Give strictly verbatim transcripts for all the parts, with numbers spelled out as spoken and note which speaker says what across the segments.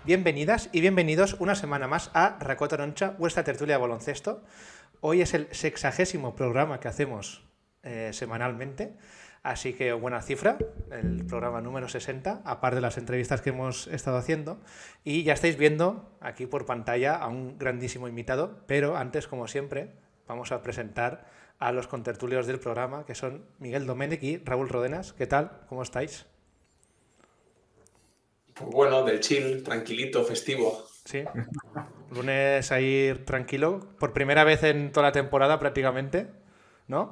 Speaker 1: Bienvenidas y bienvenidos una semana más a Racó Taroncha, vuestra tertulia de baloncesto. Hoy es el sexagésimo programa que hacemos eh, semanalmente, así que buena cifra, el programa número sesenta, aparte de las entrevistas que hemos estado haciendo. Y ya estáis viendo aquí por pantalla a un grandísimo invitado, pero antes, como siempre, vamos a presentar a los contertulios del programa, que son Miguel Domènech y Raúl Rodenas. ¿Qué tal? ¿Cómo estáis?
Speaker 2: Pues bueno, del chill, tranquilito, festivo.
Speaker 1: Sí, lunes a ir tranquilo, por primera vez en toda la temporada prácticamente, ¿no?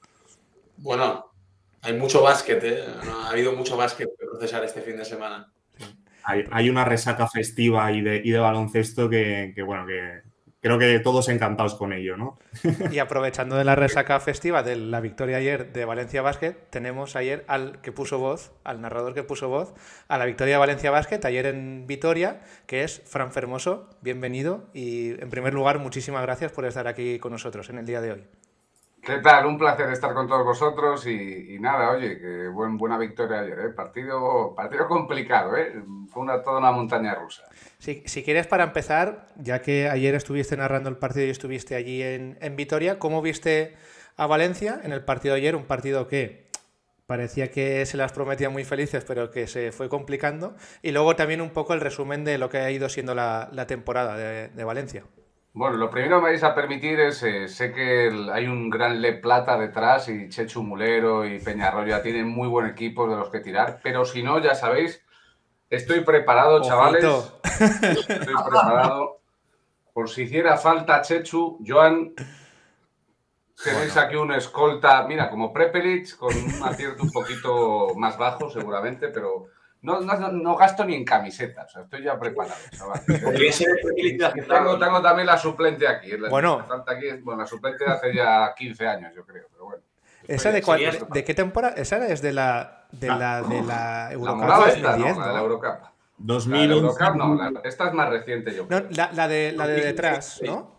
Speaker 2: Bueno, hay mucho básquet, ¿eh? No, ha habido mucho básquet que procesar este fin de semana.
Speaker 1: Sí.
Speaker 3: Hay, hay una resaca festiva y de, y de baloncesto que, que, bueno, que creo que todos encantados con ello, ¿no?
Speaker 1: Y aprovechando de la resaca festiva de la victoria ayer de Valencia Basket, tenemos ayer al que puso voz, al narrador que puso voz, a la victoria de Valencia Basket, ayer en Vitoria, que es Fran Fermoso. Bienvenido y, en primer lugar, muchísimas gracias por estar aquí con nosotros en el día de hoy.
Speaker 4: ¿Qué tal? Un placer estar con todos vosotros y, y nada, oye, que buen, buena victoria ayer, ¿eh? Partido, partido complicado, ¿eh? Fue una, toda una montaña rusa.
Speaker 1: Si, si quieres, para empezar, ya que ayer estuviste narrando el partido y estuviste allí en, en Vitoria, ¿cómo viste a Valencia en el partido de ayer? Un partido que parecía que se las prometía muy felices, pero que se fue complicando. Y luego también un poco el resumen de lo que ha ido siendo la, la temporada de, de Valencia.
Speaker 4: Bueno, lo primero que me vais a permitir es, eh, sé que el, hay un gran Le Plata detrás y Chechu Mulero y Peñarroya ya tienen muy buen equipo de los que tirar, pero si no, ya sabéis, estoy preparado,
Speaker 1: ¡Ojito!
Speaker 4: Chavales, estoy preparado. Por si hiciera falta Chechu, Joan, tenéis
Speaker 1: Bueno.
Speaker 4: aquí un escolta, mira, como Prepelic, con un acierto un poquito más bajo seguramente, pero... No, no, no gasto ni en camisetas, o sea, estoy ya preparado, chaval. tengo, tengo también la suplente aquí. La
Speaker 1: bueno,
Speaker 4: que falta aquí es, bueno, la suplente de hace ya quince años, yo creo, pero bueno.
Speaker 1: ¿Esa de, cuál, de, ¿De qué temporada? Esa es de la de la, de la Eurocup.
Speaker 4: La morada esta, no, la de la Eurocup.
Speaker 3: dos mil once.
Speaker 4: La de la Eurocup no, la, esta es más reciente, yo creo.
Speaker 1: No, la, la, de, la de detrás, ¿no?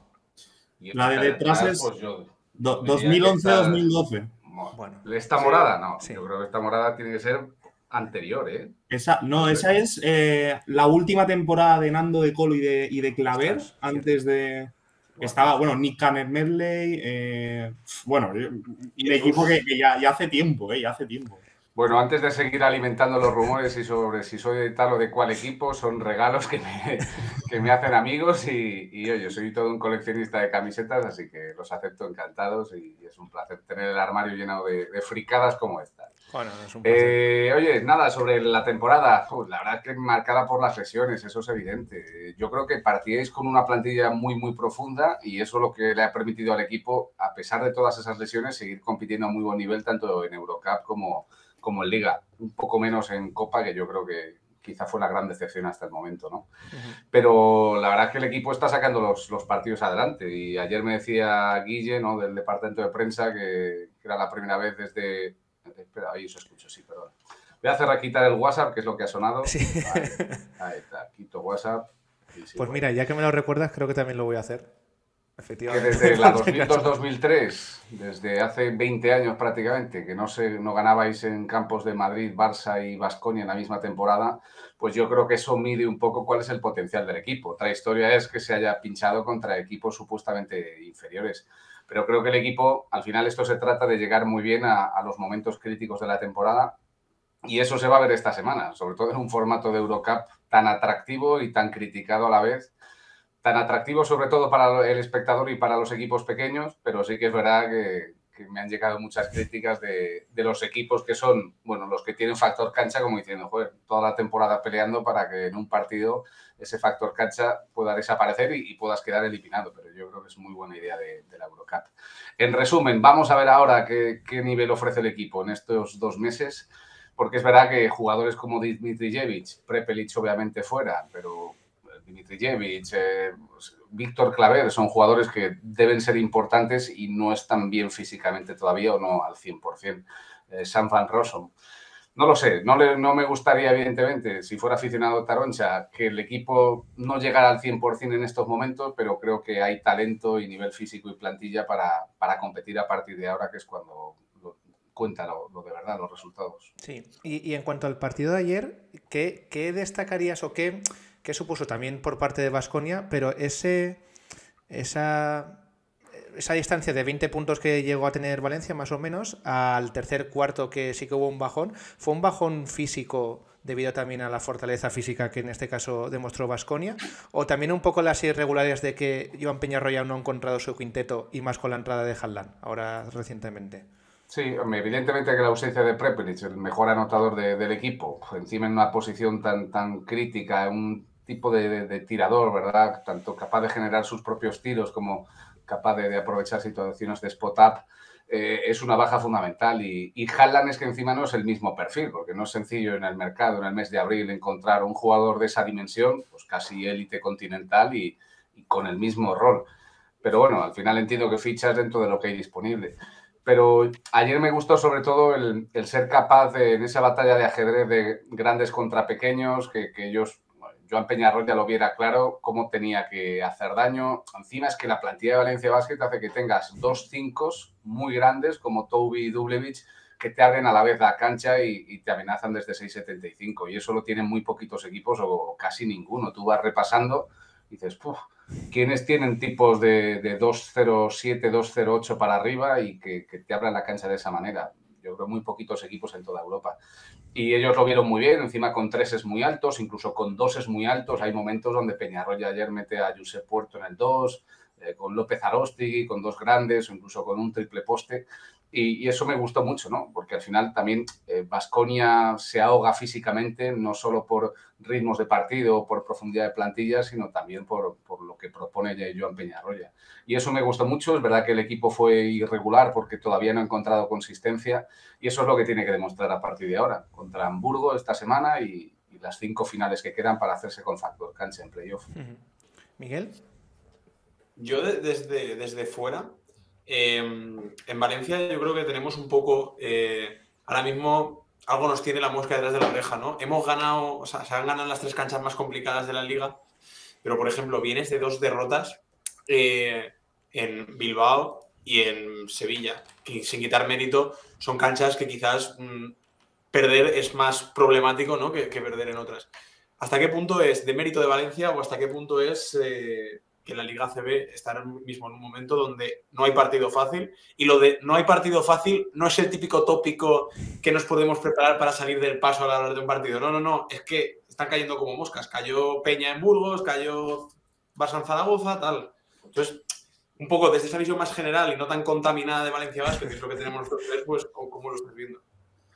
Speaker 3: La de detrás es
Speaker 4: pues yo,
Speaker 3: dos mil once dos mil doce.
Speaker 1: Bueno,
Speaker 4: ¿esta morada? No,
Speaker 1: sí.
Speaker 4: Yo creo que esta morada tiene que ser anterior, ¿eh?
Speaker 3: Esa, no, esa es eh, la última temporada de Nando de Colo y de, y de Claver,
Speaker 1: Ostras,
Speaker 3: antes de... Bueno, estaba, bueno, Nick Canet Medley, eh, bueno, un equipo que, que ya, ya hace tiempo, eh, ya hace tiempo.
Speaker 4: Bueno, antes de seguir alimentando los rumores y sobre si soy de tal o de cual equipo, son regalos que me, que me hacen amigos y, y, oye, soy todo un coleccionista de camisetas, así que los acepto encantados y es un placer tener el armario lleno de, de fricadas como esta.
Speaker 1: Bueno, es un placer.
Speaker 4: Eh, oye, nada, sobre la temporada, pues, la verdad es que marcada por las lesiones, eso es evidente. Yo creo que partíais con una plantilla muy, muy profunda y eso es lo que le ha permitido al equipo, a pesar de todas esas lesiones, seguir compitiendo a muy buen nivel, tanto en Eurocup como, como en Liga. Un poco menos en Copa, que yo creo que quizá fue la gran decepción hasta el momento, ¿no? Uh-huh. Pero la verdad es que el equipo está sacando los, los partidos adelante y ayer me decía Guille, ¿no?, del departamento de prensa, que, que era la primera vez desde... Espera, ahí os escucho, sí, perdón. Voy a cerrar, quitar el WhatsApp, que es lo que ha sonado.
Speaker 1: Sí.
Speaker 4: Ahí, ahí está, quito WhatsApp.
Speaker 1: Sí, pues mira, ya que me lo recuerdas, creo que también lo voy a hacer. Efectivamente.
Speaker 4: Que desde la dos mil dos dos mil tres, desde hace veinte años prácticamente, que no, se, no ganabais en campos de Madrid, Barça y Baskonia en la misma temporada, pues yo creo que eso mide un poco cuál es el potencial del equipo. Otra historia es que se haya pinchado contra equipos supuestamente inferiores. Pero creo que el equipo, al final esto se trata de llegar muy bien a, a los momentos críticos de la temporada y eso se va a ver esta semana, sobre todo en un formato de Eurocup tan atractivo y tan criticado a la vez, tan atractivo sobre todo para el espectador y para los equipos pequeños, pero sí que es verdad que, que me han llegado muchas críticas de, de los equipos que son, bueno, los que tienen factor cancha, como diciendo, joder, toda la temporada peleando para que en un partido ese factor cancha pueda desaparecer y, y puedas quedar eliminado, pero yo creo que es muy buena idea de, de la Eurocup. En resumen, vamos a ver ahora qué, qué nivel ofrece el equipo en estos dos meses, porque es verdad que jugadores como Dimitrijevic, Prepelic obviamente fuera, pero Dimitrijevic, eh, Víctor Claver son jugadores que deben ser importantes y no están bien físicamente todavía o no al cien por ciento. Eh, Sam Van Rossum. No lo sé, no, le, no me gustaría, evidentemente, si fuera aficionado a Taroncha, que el equipo no llegara al cien por ciento en estos momentos, pero creo que hay talento y nivel físico y plantilla para, para competir a partir de ahora, que es cuando lo, cuenta lo, lo de verdad, los resultados.
Speaker 1: Sí, y, y en cuanto al partido de ayer, ¿qué, qué destacarías o qué, ¿Qué supuso también por parte de Baskonia? Pero ese, esa, esa distancia de veinte puntos que llegó a tener Valencia, más o menos, al tercer cuarto que sí que hubo un bajón, ¿fue un bajón físico debido también a la fortaleza física que en este caso demostró Baskonia? ¿O también un poco las irregularidades de que Joan Peñarroya no ha encontrado su quinteto y más con la entrada de Haaland, ahora recientemente?
Speaker 4: Sí, evidentemente que la ausencia de Prepelic, el mejor anotador de, del equipo, encima en una posición tan, tan crítica, un tipo de, de, de tirador, ¿verdad? Tanto capaz de generar sus propios tiros como capaz de, de aprovechar situaciones de spot-up, eh, es una baja fundamental. Y, y Haaland es que encima no es el mismo perfil, porque no es sencillo en el mercado, en el mes de abril, encontrar un jugador de esa dimensión, pues casi élite continental y, y con el mismo rol. Pero bueno, al final entiendo que fichas dentro de lo que hay disponible. Pero ayer me gustó sobre todo el, el ser capaz de, en esa batalla de ajedrez de grandes contra pequeños, que, que ellos, bueno, Joan Peñarroya lo viera claro cómo tenía que hacer daño. Encima es que la plantilla de Valencia Basket hace que tengas dos cinco muy grandes como Toby y Dublevich que te abren a la vez la cancha y, y te amenazan desde seis setenta y cinco. Y eso lo tienen muy poquitos equipos o casi ninguno. Tú vas repasando y dices, puf, ¿quiénes tienen tipos de, de dos cero siete, dos cero ocho para arriba y que, que te abran la cancha de esa manera? Yo creo muy poquitos equipos en toda Europa. Y ellos lo vieron muy bien, encima con treses muy altos, incluso con doses muy altos. Hay momentos donde Peñarroya ayer mete a Josep Puerto en el dos, eh, con López Aróstegui, con dos grandes o incluso con un triple poste. Y, y eso me gustó mucho, ¿no? Porque al final también Baskonia eh, se ahoga físicamente, no solo por ritmos de partido o por profundidad de plantilla, sino también por, por lo que propone Joan Peñarroya. Y eso me gustó mucho. Es verdad que el equipo fue irregular porque todavía no ha encontrado consistencia y eso es lo que tiene que demostrar a partir de ahora, contra Hamburgo esta semana y, y las cinco finales que quedan para hacerse con factor cancha en playoff.
Speaker 1: Uh-huh. ¿Miguel?
Speaker 2: Yo de, desde, desde fuera... Eh, en Valencia yo creo que tenemos un poco, eh, ahora mismo algo nos tiene la mosca detrás de la oreja, ¿no? Hemos ganado, o sea, se han ganado las tres canchas más complicadas de la liga, pero por ejemplo vienes de dos derrotas eh, en Bilbao y en Sevilla, que sin quitar mérito son canchas que quizás mmm, perder es más problemático, ¿no? que, que perder en otras. ¿Hasta qué punto es de mérito de Valencia o hasta qué punto es... Eh, que la Liga A C B está ahora mismo en un momento donde no hay partido fácil? Y lo de no hay partido fácil no es el típico tópico que nos podemos preparar para salir del paso a la hora de un partido. No, no, no. Es que están cayendo como moscas. Cayó Peña en Burgos, cayó Barça en Zaragoza, tal. Entonces, un poco desde esa visión más general y no tan contaminada de Valencia Basket, que es lo que tenemos nosotros, pues, ¿cómo lo estás viendo?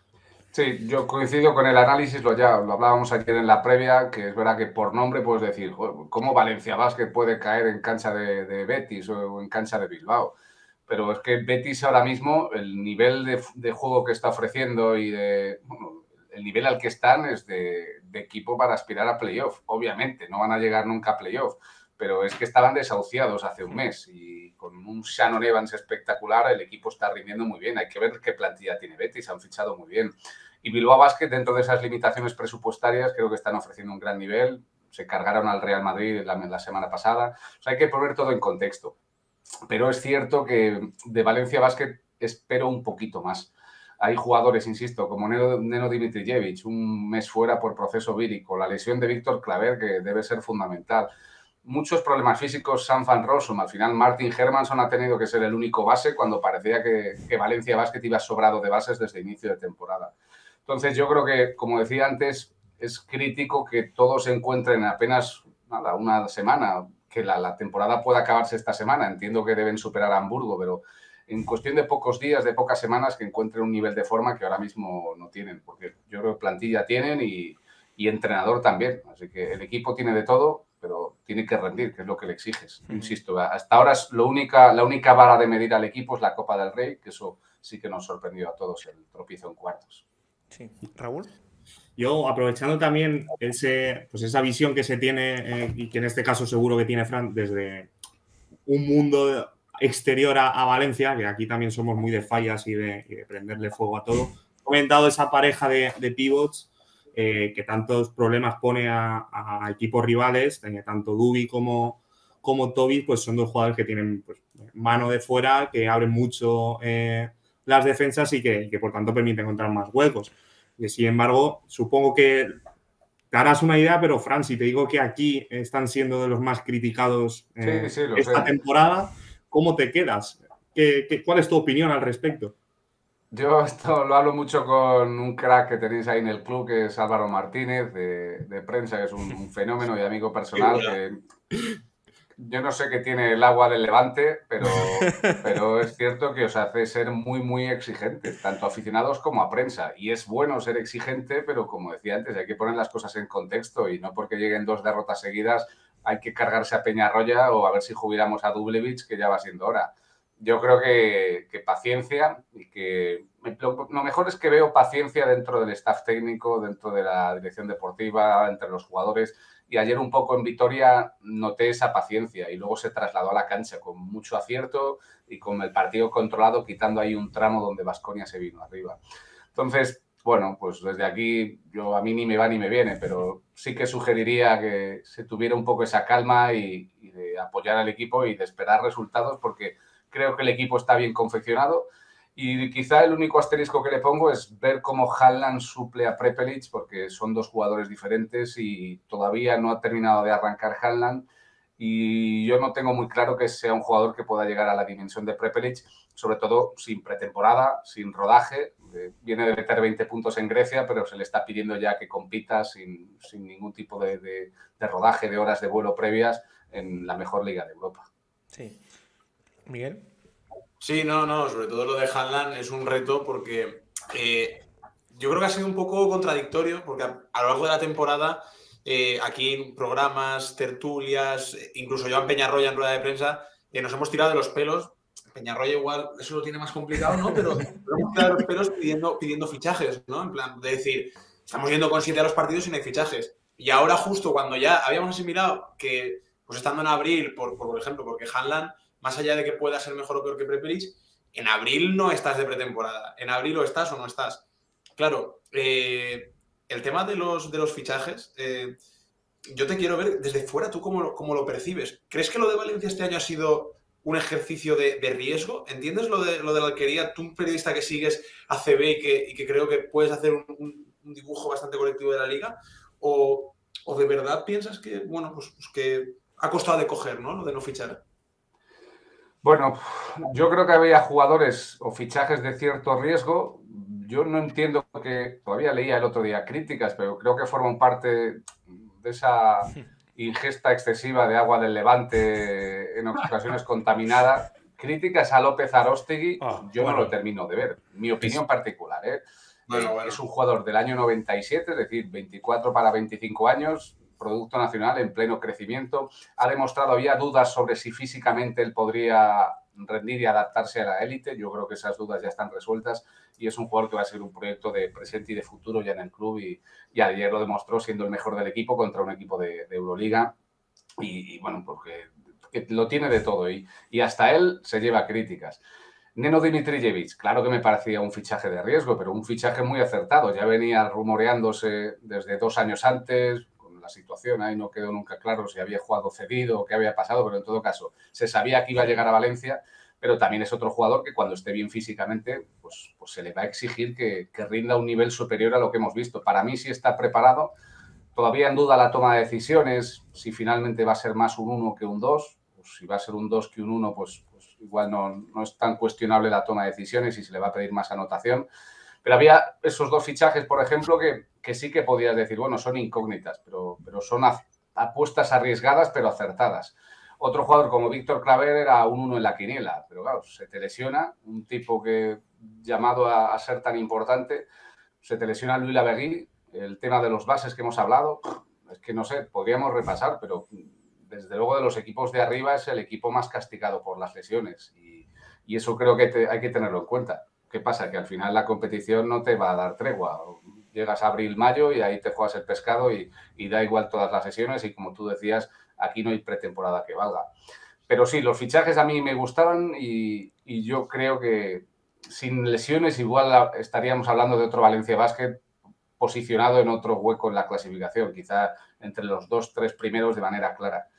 Speaker 4: Sí, yo coincido con el análisis, lo, ya, lo hablábamos ayer en la previa, que es verdad que por nombre puedes decir, ¿cómo Valencia Basket puede caer en cancha de, de Betis o en cancha de Bilbao? Pero es que Betis ahora mismo, el nivel de, de juego que está ofreciendo y de, bueno, el nivel al que están es de, de equipo para aspirar a playoff. Obviamente, no van a llegar nunca a playoff, pero es que estaban desahuciados hace un mes y con un Shannon Evans espectacular el equipo está rindiendo muy bien. Hay que ver qué plantilla tiene Betis, han fichado muy bien. Y Bilbao Basket, dentro de esas limitaciones presupuestarias, creo que están ofreciendo un gran nivel. Se cargaron al Real Madrid la, la semana pasada. O sea, hay que poner todo en contexto. Pero es cierto que de Valencia Basket espero un poquito más. Hay jugadores, insisto, como Neno, Neno Dimitrijevic, un mes fuera por proceso vírico, la lesión de Víctor Claver, que debe ser fundamental. Muchos problemas físicos, Sam Van Rossum. Al final, Martin Hermansson ha tenido que ser el único base cuando parecía que, que Valencia Basket iba sobrado de bases desde inicio de temporada. Entonces, yo creo que, como decía antes, es crítico que todos se encuentren apenas nada, una semana, que la, la temporada pueda acabarse esta semana. Entiendo que deben superar a Hamburgo, pero en cuestión de pocos días, de pocas semanas, que encuentren un nivel de forma que ahora mismo no tienen, porque yo creo que plantilla tienen y, y entrenador también. Así que el equipo tiene de todo, pero tiene que rendir, que es lo que le exiges. Uh-huh. Insisto, hasta ahora es lo única, la única vara de medir al equipo es la Copa del Rey, que eso sí que nos sorprendió a todos, el tropiezo en cuartos.
Speaker 1: Sí. ¿Raúl?
Speaker 3: Yo, aprovechando también ese, pues esa visión que se tiene, eh, y que en este caso seguro que tiene Fran, desde un mundo exterior a, a Valencia, que aquí también somos muy de fallas y de, y de prenderle fuego a todo, he comentado esa pareja de, de pivots eh, que tantos problemas pone a, a equipos rivales, eh, tanto Dubi como, como Toby, pues son dos jugadores que tienen pues, mano de fuera, que abren mucho eh, las defensas y que, que por tanto permiten encontrar más huecos. Y sin embargo, supongo que te harás una idea, pero Fran, si te digo que aquí están siendo de los más criticados eh,
Speaker 4: Sí, sí, lo
Speaker 3: esta
Speaker 4: sé.
Speaker 3: temporada, ¿cómo te quedas? ¿Qué, qué, ¿Cuál es tu opinión al respecto?
Speaker 4: Yo esto lo hablo mucho con un crack que tenéis ahí en el club, que es Álvaro Martínez, de, de prensa, que es un, un fenómeno y amigo personal, que yo no sé qué tiene el agua del Levante, pero, pero es cierto que os hace ser muy, muy exigentes, tanto aficionados como a prensa. Y es bueno ser exigente, pero como decía antes, hay que poner las cosas en contexto y no porque lleguen dos derrotas seguidas hay que cargarse a Peñarroya o a ver si jubilamos a Dublevich, que ya va siendo hora. Yo creo que, que paciencia y que lo, lo mejor es que veo paciencia dentro del staff técnico, dentro de la dirección deportiva, entre los jugadores. Y ayer un poco en Vitoria noté esa paciencia y luego se trasladó a la cancha con mucho acierto y con el partido controlado, quitando ahí un tramo donde Baskonia se vino arriba. Entonces, bueno, pues desde aquí yo a mí ni me va ni me viene, pero sí que sugeriría que se tuviera un poco esa calma y, y de apoyar al equipo y de esperar resultados, porque creo que el equipo está bien confeccionado. Y quizá el único asterisco que le pongo es ver cómo Haaland suple a Prepelic, porque son dos jugadores diferentes y todavía no ha terminado de arrancar Haaland. Y yo no tengo muy claro que sea un jugador que pueda llegar a la dimensión de Prepelic, sobre todo sin pretemporada, sin rodaje. Viene de meter veinte puntos en Grecia, pero se le está pidiendo ya que compita sin, sin ningún tipo de, de, de rodaje, de horas de vuelo previas en la mejor liga de Europa.
Speaker 1: Sí. Miguel.
Speaker 2: Sí, no, no, sobre todo lo de Haaland es un reto porque eh, yo creo que ha sido un poco contradictorio porque a, a lo largo de la temporada eh, aquí en programas, tertulias, incluso yo en Peñarroya en rueda de prensa, eh, nos hemos tirado de los pelos. Peñarroya igual eso lo tiene más complicado, ¿no? Pero nos hemos tirado de los pelos pidiendo, pidiendo fichajes, ¿no? En plan, de decir, estamos yendo con siete a los partidos y no hay fichajes. Y ahora justo cuando ya habíamos asimilado que, pues estando en abril, por, por ejemplo, porque Haaland, más allá de que pueda ser mejor o peor que Prepelic, en abril no estás de pretemporada. En abril o estás o no estás. Claro, eh, el tema de los, de los fichajes, eh, yo te quiero ver desde fuera, ¿tú cómo, cómo lo percibes? ¿Crees que lo de Valencia este año ha sido un ejercicio de, de riesgo? ¿Entiendes lo de, lo de la alquería? Tú, un periodista que sigues a C B y que, y que creo que puedes hacer un, un, un dibujo bastante colectivo de la liga, o, o de verdad piensas que, bueno, pues, pues que ha costado de coger, ¿no? Lo de no fichar.
Speaker 4: Bueno, yo creo que había jugadores o fichajes de cierto riesgo. Yo no entiendo que, todavía leía el otro día críticas, pero creo que forman parte de esa ingesta excesiva de agua del Levante, en ocasiones contaminada. Críticas a López Aróstegui,
Speaker 1: Oh,
Speaker 4: yo
Speaker 1: bueno.
Speaker 4: no lo termino de ver. Mi opinión
Speaker 1: Es...
Speaker 4: particular, ¿eh?
Speaker 2: Bueno,
Speaker 4: Eh,
Speaker 2: bueno.
Speaker 4: Es un jugador del año noventa y siete, es decir, veinticuatro para veinticinco años, producto nacional en pleno crecimiento. Ha demostrado, había dudas sobre si físicamente él podría rendir y adaptarse a la élite. Yo creo que esas dudas ya están resueltas y es un jugador que va a ser un proyecto de presente y de futuro ya en el club y, y ayer lo demostró siendo el mejor del equipo contra un equipo de, de Euroliga y, y bueno, porque que lo tiene de todo y, y hasta él se lleva críticas. Neno Dimitrijevic, claro que me parecía un fichaje de riesgo, pero un fichaje muy acertado. Ya venía rumoreándose desde dos años antes, con la situación ahí no quedó nunca claro si había jugado cedido o qué había pasado, pero en todo caso se sabía que iba a llegar a Valencia, pero también es otro jugador que cuando esté bien físicamente, pues, pues se le va a exigir que, que rinda a un nivel superior a lo que hemos visto. Para mí sí está preparado, todavía en duda la toma de decisiones, si finalmente va a ser más un uno que un dos, pues si va a ser un dos que un uno, pues igual no, no es tan cuestionable la toma de decisiones y se le va a pedir más anotación. Pero había esos dos fichajes, por ejemplo, que, que sí que podías decir, bueno, son incógnitas, pero, pero son apuestas arriesgadas, pero acertadas. Otro jugador como Víctor Claver era un uno en la quiniela, pero claro, se te lesiona, un tipo que llamado a, a ser tan importante, se te lesiona Louis Lavergne, el tema de los bases que hemos hablado, es que no sé, podríamos repasar, pero desde luego de los equipos de arriba es el equipo más castigado por las lesiones y, y eso creo que te, hay que tenerlo en cuenta. ¿Qué pasa? Que al final la competición no te va a dar tregua. Llegas a abril, mayo y ahí te juegas el pescado y, y da igual todas las lesiones y como tú decías, aquí no hay pretemporada que valga. Pero sí, los fichajes a mí me gustaban y, y yo creo que sin lesiones igual estaríamos hablando de otro Valencia Basket posicionado en otro hueco en la clasificación, quizá entre los dos, tres primeros de manera clara.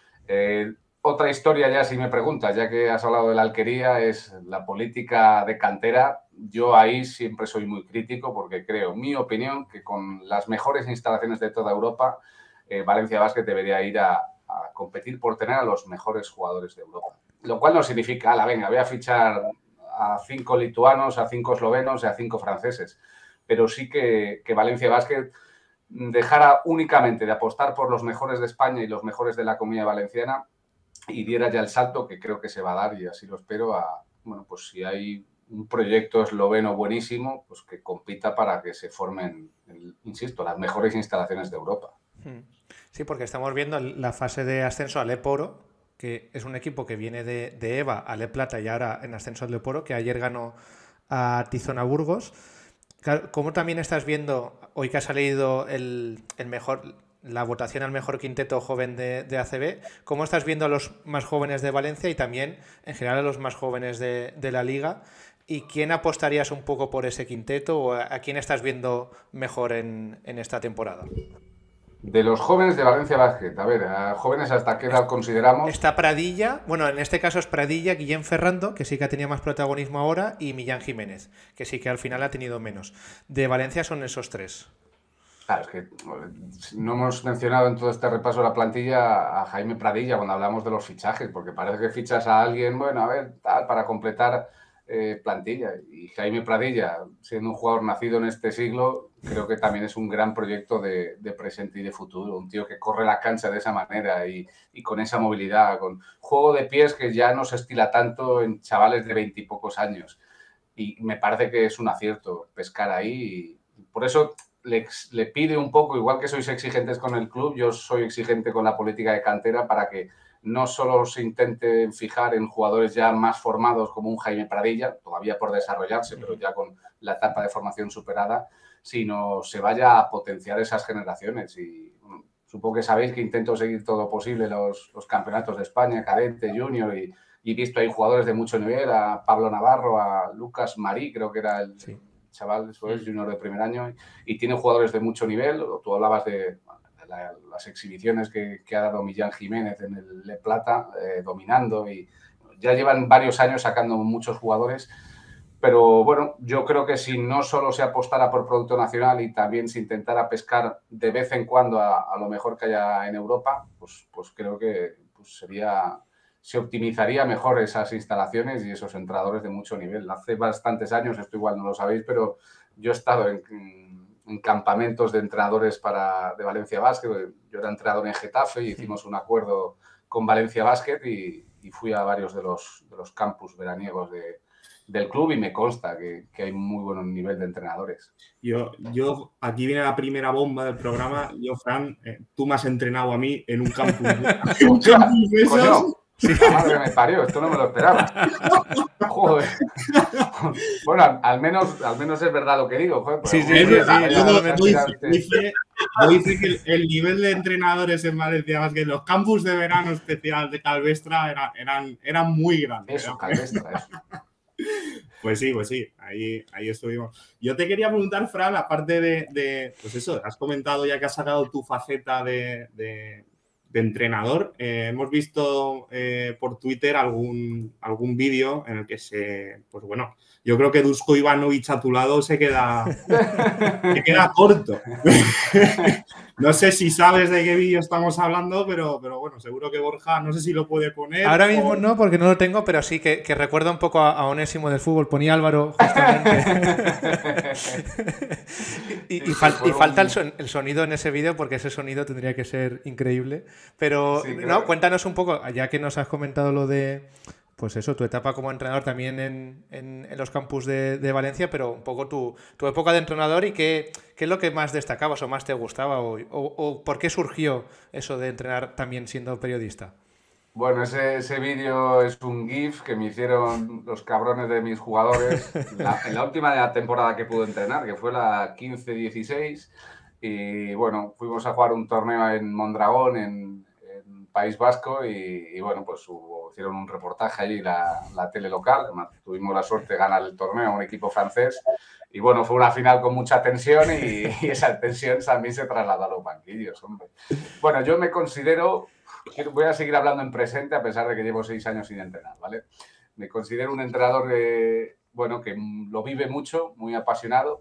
Speaker 4: Eh, otra historia ya, si me preguntas, ya que has hablado de la alquería, es la política de cantera. yo ahí siempre soy muy crítico porque creo, mi opinión, que con las mejores instalaciones de toda Europa, eh, Valencia Basket debería ir a, a competir por tener a los mejores jugadores de Europa. Lo cual no significa, ala, venga, voy a fichar a cinco lituanos, a cinco eslovenos y a cinco franceses. Pero sí que, que Valencia Basket dejara únicamente de apostar por los mejores de España y los mejores de la Comunidad Valenciana y diera ya el salto que creo que se va a dar, y así lo espero, a, bueno, pues si hay un proyecto esloveno buenísimo, pues que compita para que se formen, insisto, las mejores instalaciones de Europa.
Speaker 1: Sí, porque estamos viendo la fase de ascenso al E-Poro, que es un equipo que viene de, de EVA al E-Plata y ahora en ascenso al E-Poro, que ayer ganó a Tizona Burgos. ¿Cómo también estás viendo, hoy que ha salido el, el mejor, la votación al mejor quinteto joven de, de A C B, cómo estás viendo a los más jóvenes de Valencia y también en general a los más jóvenes de, de la liga? ¿Y quién apostarías un poco por ese quinteto o a, a quién estás viendo mejor en, en esta temporada?
Speaker 4: De los jóvenes de Valencia Basket, a ver, a jóvenes hasta qué edad consideramos.
Speaker 1: Está Pradilla, bueno, en este caso es Pradilla, Guillem Ferrando, que sí que ha tenido más protagonismo ahora, y Millán Jiménez, que sí que al final ha tenido menos. De Valencia son esos tres.
Speaker 4: Claro, es que no hemos mencionado en todo este repaso de la plantilla a Jaime Pradilla cuando hablamos de los fichajes, porque parece que fichas a alguien, bueno, a ver, tal, para completar eh, plantilla. Y Jaime Pradilla, siendo un jugador nacido en este siglo, creo que también es un gran proyecto de, de presente y de futuro. Un tío que corre la cancha de esa manera y, y con esa movilidad, con juego de pies que ya no se estila tanto en chavales de veintipocos años. Y me parece que es un acierto pescar ahí. Y por eso le, le pide un poco, igual que sois exigentes con el club, yo soy exigente con la política de cantera para que no solo se intente fijar en jugadores ya más formados como un Jaime Pradilla, todavía por desarrollarse, pero ya con la etapa de formación superada, sino se vaya a potenciar esas generaciones. Y bueno, supongo que sabéis que intento seguir todo lo posible los, los campeonatos de España, cadete, junior, y, y visto ahí jugadores de mucho nivel, a Pablo Navarro, a Lucas Marí, creo que era el sí. chaval, eso es, junior de primer año, y, y tiene jugadores de mucho nivel. Tú hablabas de La, las exhibiciones que, que ha dado Millán Jiménez en el Le Plata, eh, dominando, y ya llevan varios años sacando muchos jugadores, pero bueno, yo creo que si no solo se apostara por producto nacional y también se intentara pescar de vez en cuando a, a lo mejor que haya en Europa, pues, pues creo que pues sería, se optimizaría mejor esas instalaciones y esos entrenadores de mucho nivel. Hace bastantes años, esto igual no lo sabéis, pero yo he estado en, en campamentos de entrenadores para, de Valencia Basket. Yo era entrenador en Getafe y hicimos un acuerdo con Valencia Basket y, y fui a varios de los, de los campus veraniegos de, del club y me consta que, que hay muy buen nivel de entrenadores.
Speaker 3: Yo, yo, aquí viene la primera bomba del programa. Yo, Fran, eh, tú me has entrenado a mí en un campus. En un campus de esos.
Speaker 4: Sí. La madre me parió, esto no me lo esperaba. Joder. Bueno, al, al, menos, al menos es verdad lo que digo. Joder,
Speaker 3: sí, sí, sí, sí. Yo dice, dice que el, el nivel de entrenadores en Valencia, más que en los campus de verano especial de Calvestra, era, eran, eran muy grandes.
Speaker 4: Eso, Calvestra, eso.
Speaker 3: Pues sí, pues sí, ahí, ahí estuvimos. Yo te quería preguntar, Fran, aparte de, de pues eso, has comentado ya que has sacado tu faceta de... de de entrenador, eh, hemos visto eh, por Twitter algún, algún vídeo en el que se, pues bueno, yo creo que Dusko Ivanovic a tu lado se queda, se queda corto. No sé si sabes de qué vídeo estamos hablando, pero, pero bueno, seguro que Borja, no sé si lo puede poner.
Speaker 1: Ahora mismo o... no, porque no lo tengo, pero sí que, que recuerda un poco a, a Onésimo del fútbol. Ponía Álvaro justamente. y, y, fal, y falta el, son, el sonido en ese vídeo, porque ese sonido tendría que ser increíble. Pero sí, no, que... cuéntanos un poco, ya que nos has comentado lo de, pues eso, tu etapa como entrenador también en, en, en los campus de, de Valencia, pero un poco tu, tu época de entrenador y qué, qué es lo que más destacabas o más te gustaba o, o, o por qué surgió eso de entrenar también siendo periodista.
Speaker 4: Bueno, ese, ese vídeo es un GIF que me hicieron los cabrones de mis jugadores la, en la última temporada que pude entrenar, que fue la quince dieciséis. Y bueno, fuimos a jugar un torneo en Mondragón, en, en País Vasco, y, y bueno, pues hubo, hicieron un reportaje allí, la, la tele local. Además, tuvimos la suerte de ganar el torneo a un equipo francés. Y bueno, fue una final con mucha tensión y, y esa tensión también se trasladó a los banquillos, hombre. Bueno, yo me considero, voy a seguir hablando en presente a pesar de que llevo seis años sin entrenar, ¿vale? Me considero un entrenador de... bueno, que lo vive mucho, muy apasionado.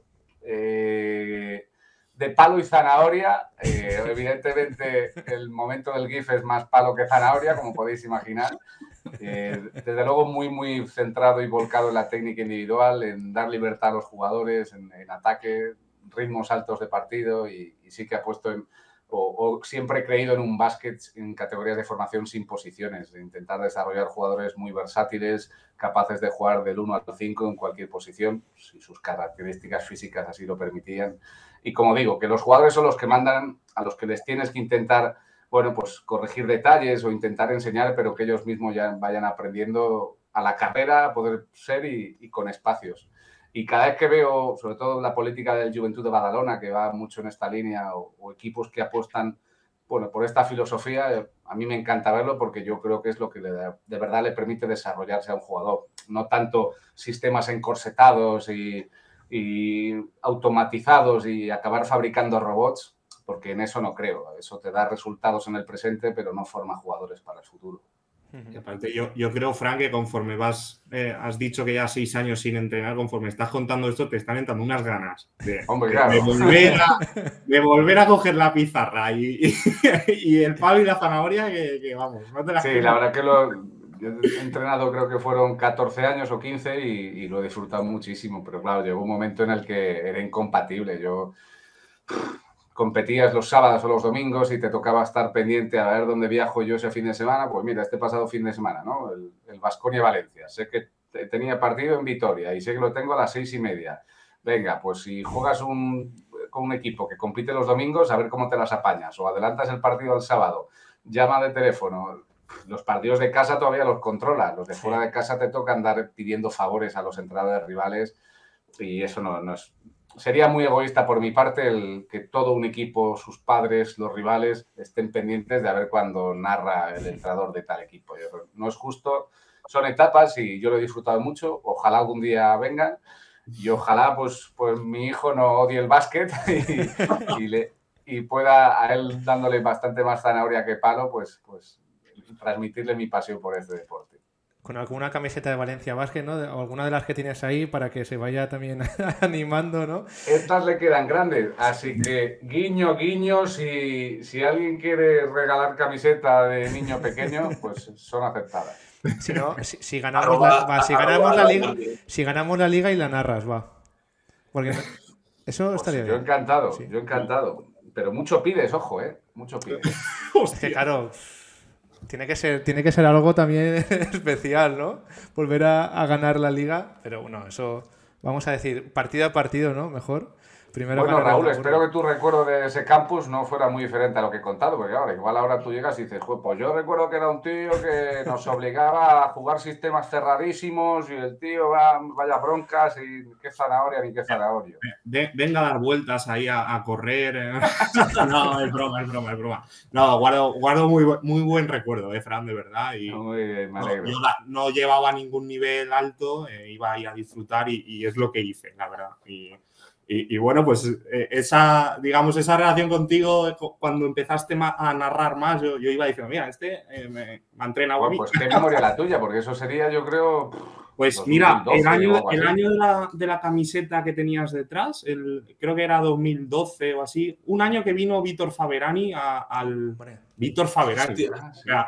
Speaker 4: Eh, de palo y zanahoria, eh, evidentemente el momento del GIF es más palo que zanahoria, como podéis imaginar. Eh, desde luego muy, muy centrado y volcado en la técnica individual, en dar libertad a los jugadores, en, en ataque, ritmos altos de partido y, y sí que ha puesto en, o, o siempre he creído en un básquet en categorías de formación sin posiciones, de intentar desarrollar jugadores muy versátiles, capaces de jugar del uno al cinco en cualquier posición, si sus características físicas así lo permitían. Y como digo, que los jugadores son los que mandan, a los que les tienes que intentar, bueno, pues corregir detalles o intentar enseñar, pero que ellos mismos ya vayan aprendiendo a la carrera a poder ser y, y con espacios. Y cada vez que veo, sobre todo la política del Juventud de Badalona, que va mucho en esta línea, o, o equipos que apuestan, bueno, por esta filosofía, a mí me encanta verlo porque yo creo que es lo que le da, de verdad le permite desarrollarse a un jugador. No tanto sistemas encorsetados y, y automatizados y acabar fabricando robots, porque en eso no creo. Eso te da resultados en el presente, pero no forma jugadores para el futuro.
Speaker 3: Y aparte, yo, yo creo, Fran, que conforme vas, eh, has dicho que ya seis años sin entrenar, conforme estás contando esto, te están entrando unas ganas de,
Speaker 4: Hombre,
Speaker 3: de,
Speaker 4: claro.
Speaker 3: de, volver, a, de volver a coger la pizarra y, y, y el palo y la zanahoria, que, que vamos, no te la
Speaker 4: Sí,
Speaker 3: crees.
Speaker 4: la verdad que lo, yo he entrenado, creo que fueron catorce años o quince y, y lo he disfrutado muchísimo, pero claro, llegó un momento en el que era incompatible. Yo competías los sábados o los domingos y te tocaba estar pendiente a ver dónde viajo yo ese fin de semana. Pues mira, este pasado fin de semana, ¿no? El, el Baskonia-Valencia. Sé que tenía partido en Vitoria y sé que lo tengo a las seis y media. Venga, pues si juegas un, con un equipo que compite los domingos, a ver cómo te las apañas. O adelantas el partido al sábado, llama de teléfono. Los partidos de casa todavía los controlas. Los de fuera de casa te toca andar pidiendo favores a los entrenadores rivales y eso no, no es... Sería muy egoísta por mi parte el que todo un equipo, sus padres, los rivales, estén pendientes de a ver cuándo narra el entrenador de tal equipo. Yo, no es justo, son etapas y yo lo he disfrutado mucho. Ojalá algún día vengan y ojalá pues, pues mi hijo no odie el básquet y, y, le, y pueda a él dándole bastante más zanahoria que palo, pues, pues transmitirle mi pasión por este deporte.
Speaker 1: Con alguna camiseta de Valencia Basket, ¿no? O alguna de las que tienes ahí para que se vaya también animando, ¿no?
Speaker 4: Estas le quedan grandes, así que guiño, guiño, si, si alguien quiere regalar camiseta de niño pequeño, pues son aceptadas.
Speaker 1: Si no, si, si ganamos,
Speaker 2: Arroba,
Speaker 1: la, va, si ganamos
Speaker 2: arroba,
Speaker 1: la liga,
Speaker 2: arroba.
Speaker 1: si ganamos la liga y la narras, va. Porque eso
Speaker 4: Pues
Speaker 1: estaría
Speaker 4: yo
Speaker 1: bien.
Speaker 4: encantado,
Speaker 1: Sí.
Speaker 4: yo encantado. Pero mucho pides, ojo, ¿eh? Mucho pides.
Speaker 1: Es que claro, tiene que ser, tiene que ser algo también especial, ¿no? Volver a, a ganar la liga. Pero bueno, eso vamos a decir partido a partido, ¿no? Mejor. Primero
Speaker 4: Bueno,
Speaker 1: ganar el
Speaker 4: Raúl,
Speaker 1: Hamburgo.
Speaker 4: espero que tu recuerdo de ese campus no fuera muy diferente a lo que he contado, porque ahora igual ahora tú llegas y dices, "Joder, pues yo recuerdo que era un tío que nos obligaba a jugar sistemas cerradísimos y el tío va, vaya broncas y qué zanahoria ni qué zanahorio".
Speaker 3: De, venga a dar vueltas ahí a, a correr. eh. No, es broma, es broma, es broma. No, guardo, guardo muy, bu- muy buen recuerdo, eh, Fran, de verdad. Y
Speaker 4: Muy bien, me
Speaker 3: no,
Speaker 4: alegro.
Speaker 3: yo la- no llevaba ningún nivel alto, eh, iba ahí a disfrutar y, y es lo que hice, la verdad. Y, y, y bueno, pues eh, esa, digamos, esa relación contigo, eh, cu- cuando empezaste ma- a narrar más, yo, yo iba diciendo, mira, este eh, me, me ha entrenado a
Speaker 4: Bueno,
Speaker 3: mí.
Speaker 4: pues qué memoria la tuya, porque eso sería, yo creo,
Speaker 3: Pues mira, el
Speaker 4: dos mil doce o
Speaker 3: año,
Speaker 4: algo
Speaker 3: el
Speaker 4: así.
Speaker 3: año de, la, de la camiseta que tenías detrás, el, creo que era dos mil doce o así, un año que vino Víctor Faberani a- al...
Speaker 1: Hombre,
Speaker 3: Víctor Faberani.
Speaker 2: Hostia.
Speaker 4: Ah, sí.
Speaker 3: O sea,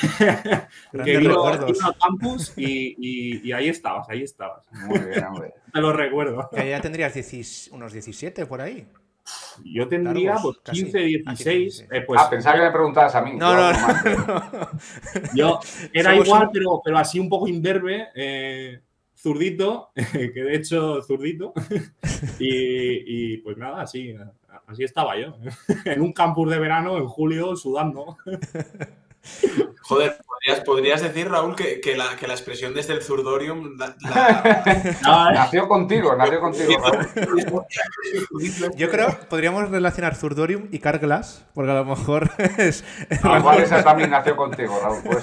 Speaker 3: que
Speaker 1: grandes
Speaker 3: vino,
Speaker 1: recuerdos.
Speaker 3: vino al campus y, y- y ahí estabas, ahí estabas.
Speaker 4: Muy bien, hombre.
Speaker 3: Te lo recuerdo.
Speaker 1: que ya tendrías dieci- unos diecisiete por ahí.
Speaker 3: Yo tendría
Speaker 1: Largos,
Speaker 3: pues
Speaker 1: casi.
Speaker 3: quince, dieciséis.
Speaker 1: Ah,
Speaker 3: eh, pues,
Speaker 4: Ah, pensaba que me preguntabas a mí.
Speaker 1: No,
Speaker 4: Yo
Speaker 1: no,
Speaker 4: algo más, pero-
Speaker 1: no.
Speaker 3: yo era
Speaker 1: Somos
Speaker 3: igual,
Speaker 1: un-
Speaker 3: pero, pero así un poco imberbe, eh, zurdito, que de hecho zurdito. Y, y, pues nada, así, así estaba yo. En un campus de verano, en julio, sudando.
Speaker 2: Joder, ¿podrías, podrías decir, Raúl, que, que, la, que la expresión desde el zurdorium... La, la-
Speaker 3: No, eh,
Speaker 4: Nació contigo, nació contigo, Raúl.
Speaker 1: Yo creo que podríamos relacionar Zurdorium y Carglass, porque a lo mejor es... es
Speaker 4: Ah, igual esa también nació contigo, Raúl. Pues,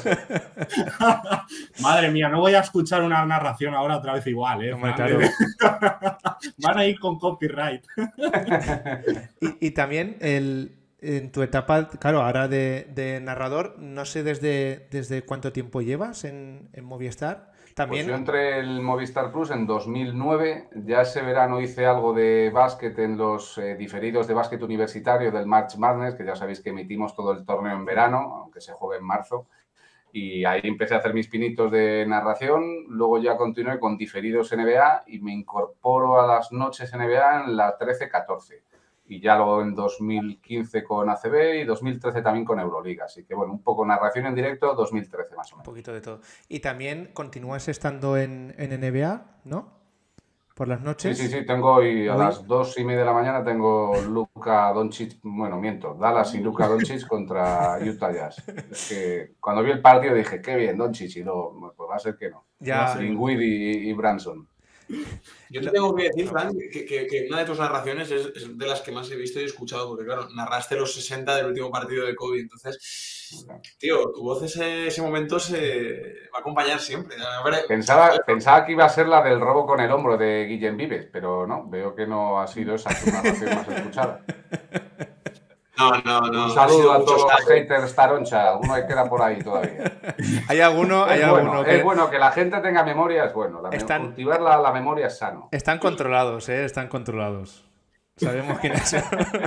Speaker 3: madre mía, no voy a escuchar una narración ahora otra vez igual, ¿eh?
Speaker 1: Hombre,
Speaker 3: Fran?
Speaker 1: claro.
Speaker 3: Van a ir con copyright.
Speaker 1: Y, y también el, en tu etapa, claro, ahora de, de narrador, no sé desde, desde cuánto tiempo llevas en, en Movistar, También...
Speaker 4: Pues yo entré en Movistar Plus en dos mil nueve, ya ese verano hice algo de básquet en los eh, diferidos de básquet universitario del March Madness, que ya sabéis que emitimos todo el torneo en verano, aunque se juegue en marzo, y ahí empecé a hacer mis pinitos de narración, luego ya continué con diferidos N B A y me incorporo a las noches N B A en la trece catorce. Y ya luego en dos mil quince con A C B y dos mil trece también con Euroliga. Así que, bueno, un poco narración en directo, dos mil trece más o menos.
Speaker 1: Un poquito de todo. Y también continúas estando en, en N B A, ¿no? Por las noches.
Speaker 4: Sí, sí, sí. Tengo hoy a
Speaker 1: ¿Hoy?
Speaker 4: las dos y media de la mañana tengo Luka Doncic, bueno, miento, Dallas y Luka Doncic contra Utah Jazz. Es que cuando vi el partido dije, qué bien, Doncic, y luego, pues va a ser que no.
Speaker 1: Ya.
Speaker 4: Lingwidd y, y Branson.
Speaker 2: Yo te tengo que decir, Fran, que, que, que una de tus narraciones es, es de las que más he visto y escuchado, porque claro, narraste los sesenta del último partido de Kobe, entonces, tío, tu voz ese, ese momento se va a acompañar siempre.
Speaker 4: Pensaba, pensaba que iba a ser la del robo con el hombro de Guillem Vives, pero no, veo que no ha sido esa tu narración más escuchada.
Speaker 2: No, no, no.
Speaker 4: Un saludo a todos los haters Taroncha, alguno que queda por ahí todavía.
Speaker 1: Hay alguno, hay
Speaker 4: es bueno,
Speaker 1: alguno que...
Speaker 4: Es bueno que la gente tenga memoria, es bueno. La
Speaker 1: Están...
Speaker 4: Cultivar la, la memoria es sano.
Speaker 1: Están controlados, ¿eh? Están controlados. Sabemos quiénes son.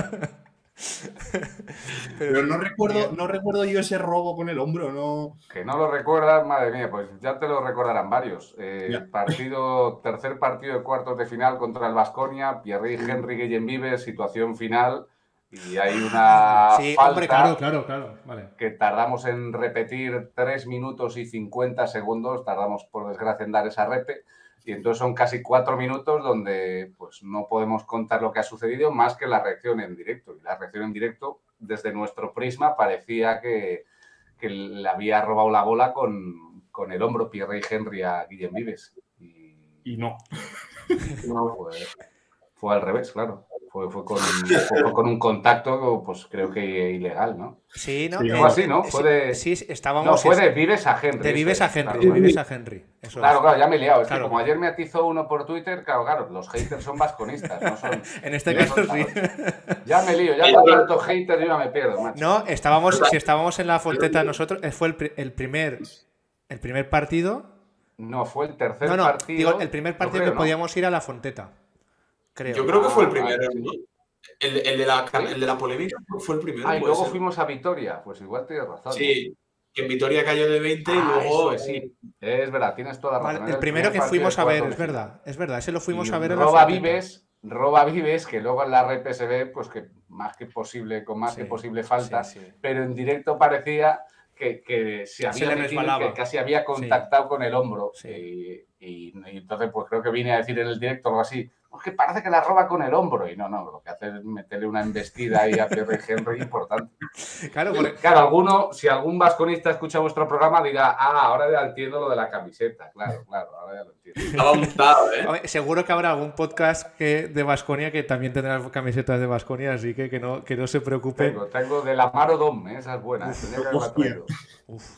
Speaker 3: Pero, Pero no recuerdo, no recuerdo yo ese robo con el hombro, no.
Speaker 4: Que no lo recuerdas, madre mía, pues ya te lo recordarán varios. Eh, partido, tercer partido de cuartos de final contra el Baskonia, Pierre Henry, Guillem Vives, situación final. Y hay una
Speaker 1: sí,
Speaker 4: falta
Speaker 1: hombre, claro, claro, claro. Vale.
Speaker 4: Que tardamos en repetir tres minutos y cincuenta segundos, tardamos por desgracia en dar esa repe, y entonces son casi cuatro minutos donde pues no podemos contar lo que ha sucedido más que la reacción en directo. Y la reacción en directo, desde nuestro prisma, parecía que, que le había robado la bola con, con el hombro Pierre Henry a Guillem Vives. Y,
Speaker 3: y no.
Speaker 4: no fue, fue al revés, claro. Fue, fue, con, fue con un contacto, pues creo que ilegal, ¿no?
Speaker 1: Sí, ¿no?
Speaker 4: Sí, eh, así, ¿no? Fue de,
Speaker 1: sí, sí, estábamos...
Speaker 4: No, fue de Vives a Henry.
Speaker 1: De Vives a Henry,
Speaker 4: claro,
Speaker 1: de Vives a Henry. Eso
Speaker 4: claro,
Speaker 1: es.
Speaker 4: claro, ya me he liado. Es
Speaker 1: claro.
Speaker 4: que como ayer me atizó uno por Twitter, claro, claro, los haters son vasconistas, no son...
Speaker 1: En este caso sí.
Speaker 4: Ya me lío, ya con tantos haters yo ya me pierdo, macho.
Speaker 1: No, estábamos, si estábamos en la Fonteta nosotros, fue el, el, primer, el primer partido...
Speaker 4: No, fue el tercer
Speaker 1: no, no,
Speaker 4: partido...
Speaker 1: Digo, el primer partido
Speaker 4: creo,
Speaker 1: que podíamos ¿no? ir a la Fonteta, creo.
Speaker 2: Yo creo que fue el primero, ¿no? El, el, de la, el de la polémica fue el primero.
Speaker 4: Ah, y luego ser. fuimos a Vitoria. Pues igual tienes razón.
Speaker 2: Sí, que en Vitoria cayó de veinte
Speaker 4: ah,
Speaker 2: y luego...
Speaker 4: Es, sí, es verdad, tienes toda la razón.
Speaker 1: Vale, el primero que fuimos a ver, es verdad. Es verdad, ese lo fuimos
Speaker 4: y
Speaker 1: a ver en
Speaker 4: Roba
Speaker 1: la
Speaker 4: Vives, Roba Vives, que luego en la rep se ve, pues que más que posible, con más sí, que posible falta, sí, sí. Pero en directo parecía que, que se había
Speaker 1: se
Speaker 4: metido, que casi había contactado sí. con el hombro. Sí. Y, y, y entonces, pues creo que vine a decir en el directo algo así. Es que parece que la roba con el hombro. Y no, no, lo que hace es meterle una embestida ahí a Pierre Henry importante.
Speaker 1: Claro, porque...
Speaker 4: claro, alguno, si algún vasconista escucha vuestro programa, dirá, ah, ahora ya entiendo lo de la camiseta. Claro, claro, ahora ya lo entiendo.
Speaker 2: Estaba montado, ¿eh?
Speaker 1: Seguro que habrá algún podcast que, de Baskonia que también tendrá camisetas de Baskonia, así que que no, que no se preocupe.
Speaker 4: Tengo, tengo de la Maro Dom, ¿eh? Esa es buena. Uf, que uf,
Speaker 1: uf.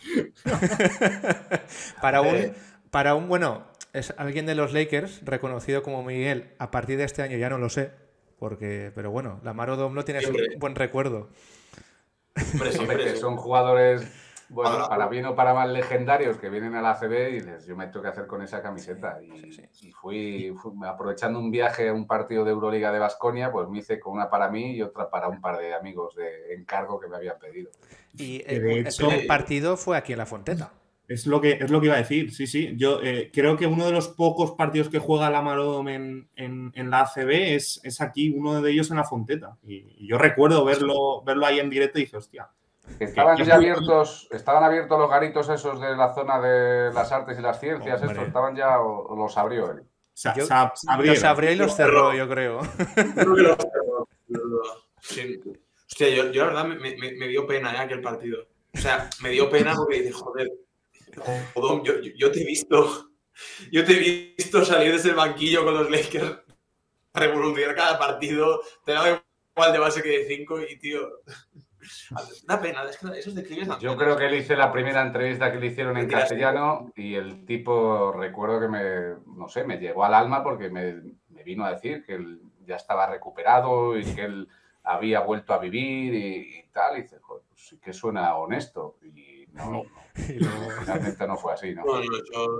Speaker 1: para, un, para un, bueno... Es alguien de los Lakers, reconocido como Miguel, a partir de este año ya no lo sé, porque, pero bueno, la Maro Dom no tiene un buen recuerdo.
Speaker 2: Hombre,
Speaker 4: siempre que son jugadores, bueno, Ahora, para bien o para mal legendarios que vienen a la A C B y dices, yo me tengo que hacer con esa camiseta. Y, sí, sí. y fui, fui aprovechando un viaje a un partido de Euroliga de Baskonia, pues me hice con una para mí y otra para un par de amigos de encargo que me habían pedido.
Speaker 1: Y el, el primer partido fue aquí en la Fonteta.
Speaker 3: Es lo, que, es lo que iba a decir, sí, sí. Yo eh, creo que uno de los pocos partidos que juega la Marodom en, en, en la A C B es, es aquí, uno de ellos en la Fonteta. Y, y yo recuerdo verlo, verlo ahí en directo y dije, hostia.
Speaker 4: Estaban ya abiertos, estaban abiertos los garitos esos de la zona de las artes y las ciencias, oh, estos estaban ya o, o los abrió él.
Speaker 1: Sa, yo, sa, los abrió y los cerró, yo creo.
Speaker 2: Creo que los cerró. Sí. Hostia, yo, yo la verdad me, me, me dio pena ¿eh? aquel partido. O sea, me dio pena porque dije, joder. Yo, yo, yo te he visto yo te he visto salir desde el banquillo con los Lakers a revolucionar cada partido, te daba igual de base que de cinco y tío, da pena, es que esos declives dan
Speaker 4: Yo
Speaker 2: pena.
Speaker 4: creo que le hice la primera entrevista que le hicieron en castellano y el tipo, recuerdo que me, no sé, me llegó al alma porque me, me vino a decir que él ya estaba recuperado y que él había vuelto a vivir y, y tal, y dice, joder, pues sí que suena honesto y no, no. Y luego... Finalmente no fue así, ¿no?
Speaker 2: no, no yo,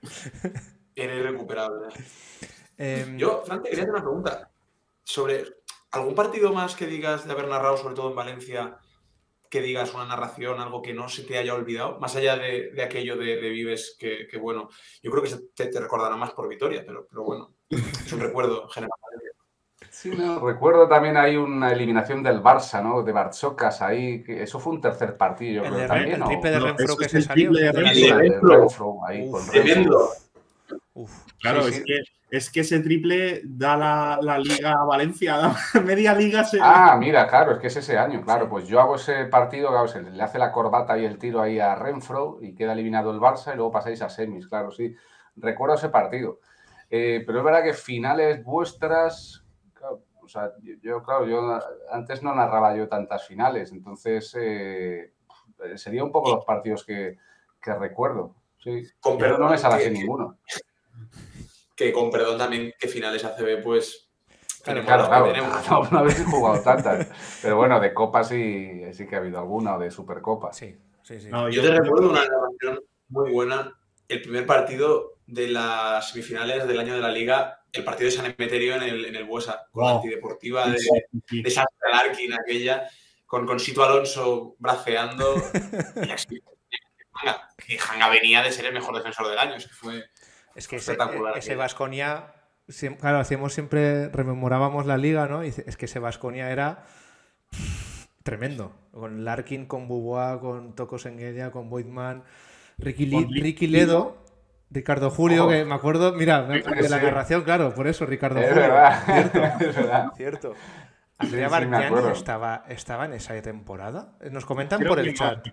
Speaker 2: Era irrecuperable.
Speaker 1: Eh,
Speaker 2: Yo, Fran, te quería hacer una pregunta sobre algún partido más que digas de haber narrado, sobre todo en Valencia, que digas una narración, algo que no se te haya olvidado, más allá de, de aquello de, de Vives, que, que bueno, yo creo que se te, te recordará más por Vitoria, pero, pero bueno, es un recuerdo general.
Speaker 4: Sí, no, recuerdo también hay una eliminación del Barça, ¿no? De Barçocas ahí, que eso fue un tercer partido, yo
Speaker 1: el,
Speaker 4: creo
Speaker 1: de
Speaker 4: que
Speaker 1: Ren-
Speaker 4: también.
Speaker 1: el
Speaker 4: ¿o?
Speaker 1: triple de
Speaker 3: No,
Speaker 1: Renfro
Speaker 3: eso
Speaker 1: que
Speaker 3: es
Speaker 1: se
Speaker 3: el
Speaker 1: salió.
Speaker 3: triple de
Speaker 1: el
Speaker 2: El de
Speaker 3: Renfro.
Speaker 2: Renfro.
Speaker 4: Renfro, ahí
Speaker 1: Uf,
Speaker 4: con
Speaker 2: Tremendo.
Speaker 4: Renfro.
Speaker 1: Uf.
Speaker 3: Claro,
Speaker 4: Sí,
Speaker 3: es,
Speaker 4: sí.
Speaker 3: Que, es que ese triple da la, la liga a Valencia, da media liga se...
Speaker 4: Ah, mira, claro, es que es ese año, claro.
Speaker 1: Sí.
Speaker 4: Pues yo hago ese partido, claro, se le hace la corbata y el tiro ahí a Renfro y queda eliminado el Barça y luego pasáis a semis, claro, sí. Recuerdo ese partido. Eh, pero es verdad que finales vuestras, claro, o sea, yo, yo, claro, yo antes no narraba yo tantas finales, entonces eh, sería un poco los partidos que, que recuerdo. Sí.
Speaker 2: Con
Speaker 4: Yo no, no me
Speaker 2: perdón,
Speaker 4: sale
Speaker 2: que-
Speaker 4: así
Speaker 2: que-
Speaker 4: ninguno.
Speaker 2: Que con perdón también, que finales A C B, pues
Speaker 1: Claro,
Speaker 2: tenemos
Speaker 4: Claro,
Speaker 2: las
Speaker 4: claro,
Speaker 2: que tenemos.
Speaker 4: no, no habéis jugado tantas. Pero bueno, de Copa sí, sí que ha habido alguna, o de Supercopa.
Speaker 1: Sí, sí, sí.
Speaker 3: No,
Speaker 2: Yo
Speaker 3: yo-
Speaker 2: te recuerdo una narración muy buena, el primer partido de las semifinales del año de la Liga, el partido de San Emeterio en el, en el Buesa, con
Speaker 3: Oh,
Speaker 2: la antideportiva de,
Speaker 3: sí, sí.
Speaker 2: de San Larkin, aquella, con, con Sito Alonso braceando. Y así, Hanga, que Hanga venía de ser el mejor defensor del año, es que fue
Speaker 1: Es que ese,
Speaker 2: espectacular.
Speaker 1: ese
Speaker 2: aquello.
Speaker 1: Baskonia, siem- claro, hacíamos siempre, rememorábamos la liga, ¿no? Y dice- es que ese Baskonia era pff, tremendo. Con Larkin, con Bubois, con Toko Senguella, con Voigtman, Ricky, Li-
Speaker 3: Con Li-
Speaker 1: Ricky Ledo, Ricardo Julio,
Speaker 4: Oh.
Speaker 1: que me acuerdo, mira,
Speaker 4: Sí,
Speaker 1: de la
Speaker 4: sí.
Speaker 1: narración, claro, por eso, Ricardo
Speaker 4: Es
Speaker 1: Julio.
Speaker 4: verdad,
Speaker 1: Cierto,
Speaker 4: es verdad.
Speaker 1: cierto.
Speaker 4: Sí,
Speaker 1: Andrea
Speaker 4: sí, me
Speaker 1: Bargnani
Speaker 4: acuerdo.
Speaker 1: estaba, estaba en esa temporada. Nos comentan
Speaker 3: Creo
Speaker 1: por
Speaker 3: que
Speaker 1: el chat.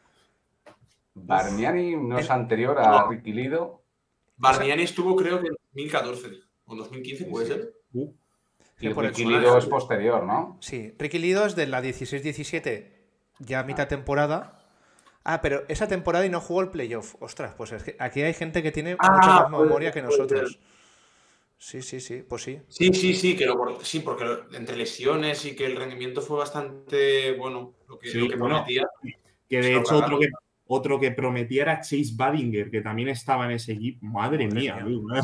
Speaker 4: Bargnani no es
Speaker 1: El-
Speaker 4: anterior a Ricky Lido.
Speaker 2: Bargnani estuvo, creo que en dos mil catorce o en dos mil quince, puede
Speaker 4: Sí.
Speaker 2: ser.
Speaker 3: Uh,
Speaker 4: Y
Speaker 1: Sí, por el
Speaker 4: Ricky
Speaker 2: Solar,
Speaker 4: Lido es
Speaker 2: sí.
Speaker 4: posterior, ¿no?
Speaker 1: Sí, Ricky Lido es de la dieciséis diecisiete, ya a mitad temporada. Ah, pero esa temporada y no jugó el playoff. Ostras, pues es que aquí hay gente que tiene
Speaker 2: Ah,
Speaker 1: mucha más
Speaker 2: puede
Speaker 1: memoria
Speaker 2: ser,
Speaker 1: que
Speaker 2: puede
Speaker 1: nosotros. Sí, sí, sí, pues sí.
Speaker 2: Sí, sí, sí, que lo, por- sí, porque lo- entre lesiones y que el rendimiento fue bastante bueno, lo que,
Speaker 3: Sí,
Speaker 2: lo que
Speaker 3: bueno,
Speaker 2: prometía.
Speaker 3: que
Speaker 2: Se
Speaker 3: de
Speaker 2: lo
Speaker 3: hecho otro
Speaker 2: cagaron.
Speaker 3: que, otro que prometía era Chase Badinger, que también estaba en ese equipo. Madre,
Speaker 1: Madre
Speaker 3: mía.
Speaker 1: mía.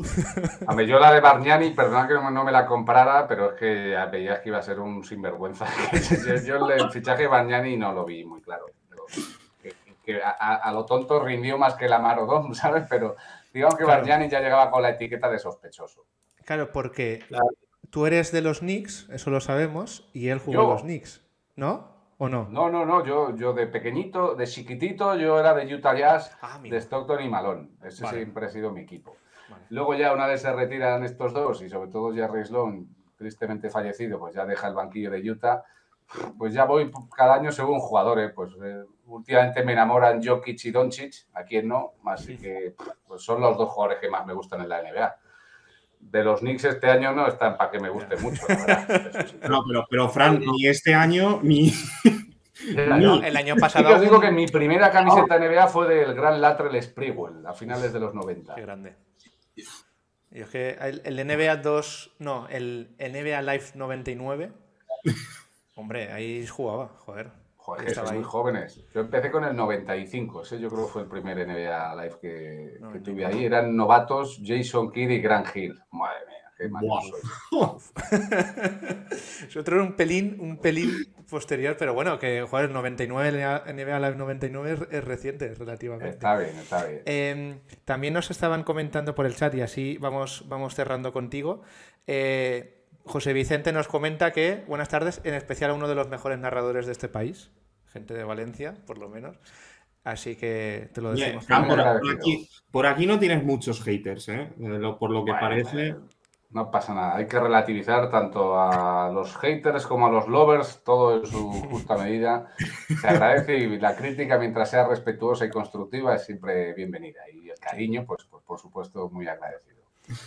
Speaker 4: A ver, yo la de Bargnani, perdona que no, no me la comprara, pero es que ya veías que iba a ser un sinvergüenza. yo, yo el fichaje de Bargnani no lo vi muy claro. Pero que, que a, a lo tonto rindió más que la Marodón, ¿sabes? Pero digamos que
Speaker 1: Claro.
Speaker 4: Bargnani ya llegaba con la etiqueta de sospechoso.
Speaker 1: Claro, porque
Speaker 2: Claro.
Speaker 1: tú eres de los Knicks, eso lo sabemos, y él jugó
Speaker 4: Yo.
Speaker 1: en los Knicks, ¿no? ¿O no?
Speaker 4: No, no, no, yo, yo de pequeñito, de chiquitito, yo era de Utah Jazz,
Speaker 1: Ah, amigo.
Speaker 4: de Stockton y Malone. Ese
Speaker 1: Vale.
Speaker 4: siempre ha sido mi equipo.
Speaker 1: Vale.
Speaker 4: Luego ya una vez se retiran estos dos y sobre todo Jerry Sloan, tristemente fallecido, pues ya deja el banquillo de Utah. Pues ya voy cada año según jugadores. Pues eh, últimamente me enamoran Jokic y Doncic, a quien no, así que pues son los dos jugadores que más me gustan en la N B A. De los Knicks este año no están para que me guste mucho, la verdad. Eso sí.
Speaker 3: No, pero, pero Fran, ni este año, ni.
Speaker 1: Bueno,
Speaker 3: ni-
Speaker 1: el año
Speaker 4: Sí
Speaker 1: pasado.
Speaker 4: que os digo
Speaker 1: un-
Speaker 4: que mi primera camiseta N B A fue del gran Latrell Sprewell, a finales de los noventa.
Speaker 1: Qué grande. Y es que el, el N B A dos, no, el N B A Live noventa y nueve, hombre, ahí jugaba, joder.
Speaker 4: Joder,
Speaker 1: Estaba
Speaker 4: sois muy
Speaker 1: ahí.
Speaker 4: jóvenes. Yo empecé con el noventa y cinco, ese yo creo que fue el primer N B A Live que, que
Speaker 1: noventa y
Speaker 4: tuve
Speaker 1: nueve.
Speaker 4: ahí. Eran novatos Jason Kidd y Grant Hill. Madre mía, qué malo
Speaker 3: Buah.
Speaker 4: soy.
Speaker 1: Nosotros era un pelín, un pelín posterior, pero bueno, que joder, el noventa y nueve, N B A Live noventa y nueve es, es reciente relativamente.
Speaker 4: Está bien, está bien.
Speaker 1: Eh, también nos estaban comentando por el chat y así vamos, vamos cerrando contigo. Eh, José Vicente nos comenta que, buenas tardes, en especial a uno de los mejores narradores de este país, gente de Valencia, por lo menos. Así que te lo
Speaker 3: Oye,
Speaker 1: decimos.
Speaker 3: Fran, por,
Speaker 4: Muy
Speaker 3: por aquí, por aquí no tienes muchos haters, ¿eh? Eh, lo- por lo que
Speaker 4: Bueno,
Speaker 3: parece.
Speaker 4: eh, No pasa nada, hay que relativizar tanto a los haters como a los lovers, todo en su justa medida. Se agradece y la crítica, mientras sea respetuosa y constructiva, es siempre bienvenida. Y el cariño, pues, pues por supuesto, muy agradecido.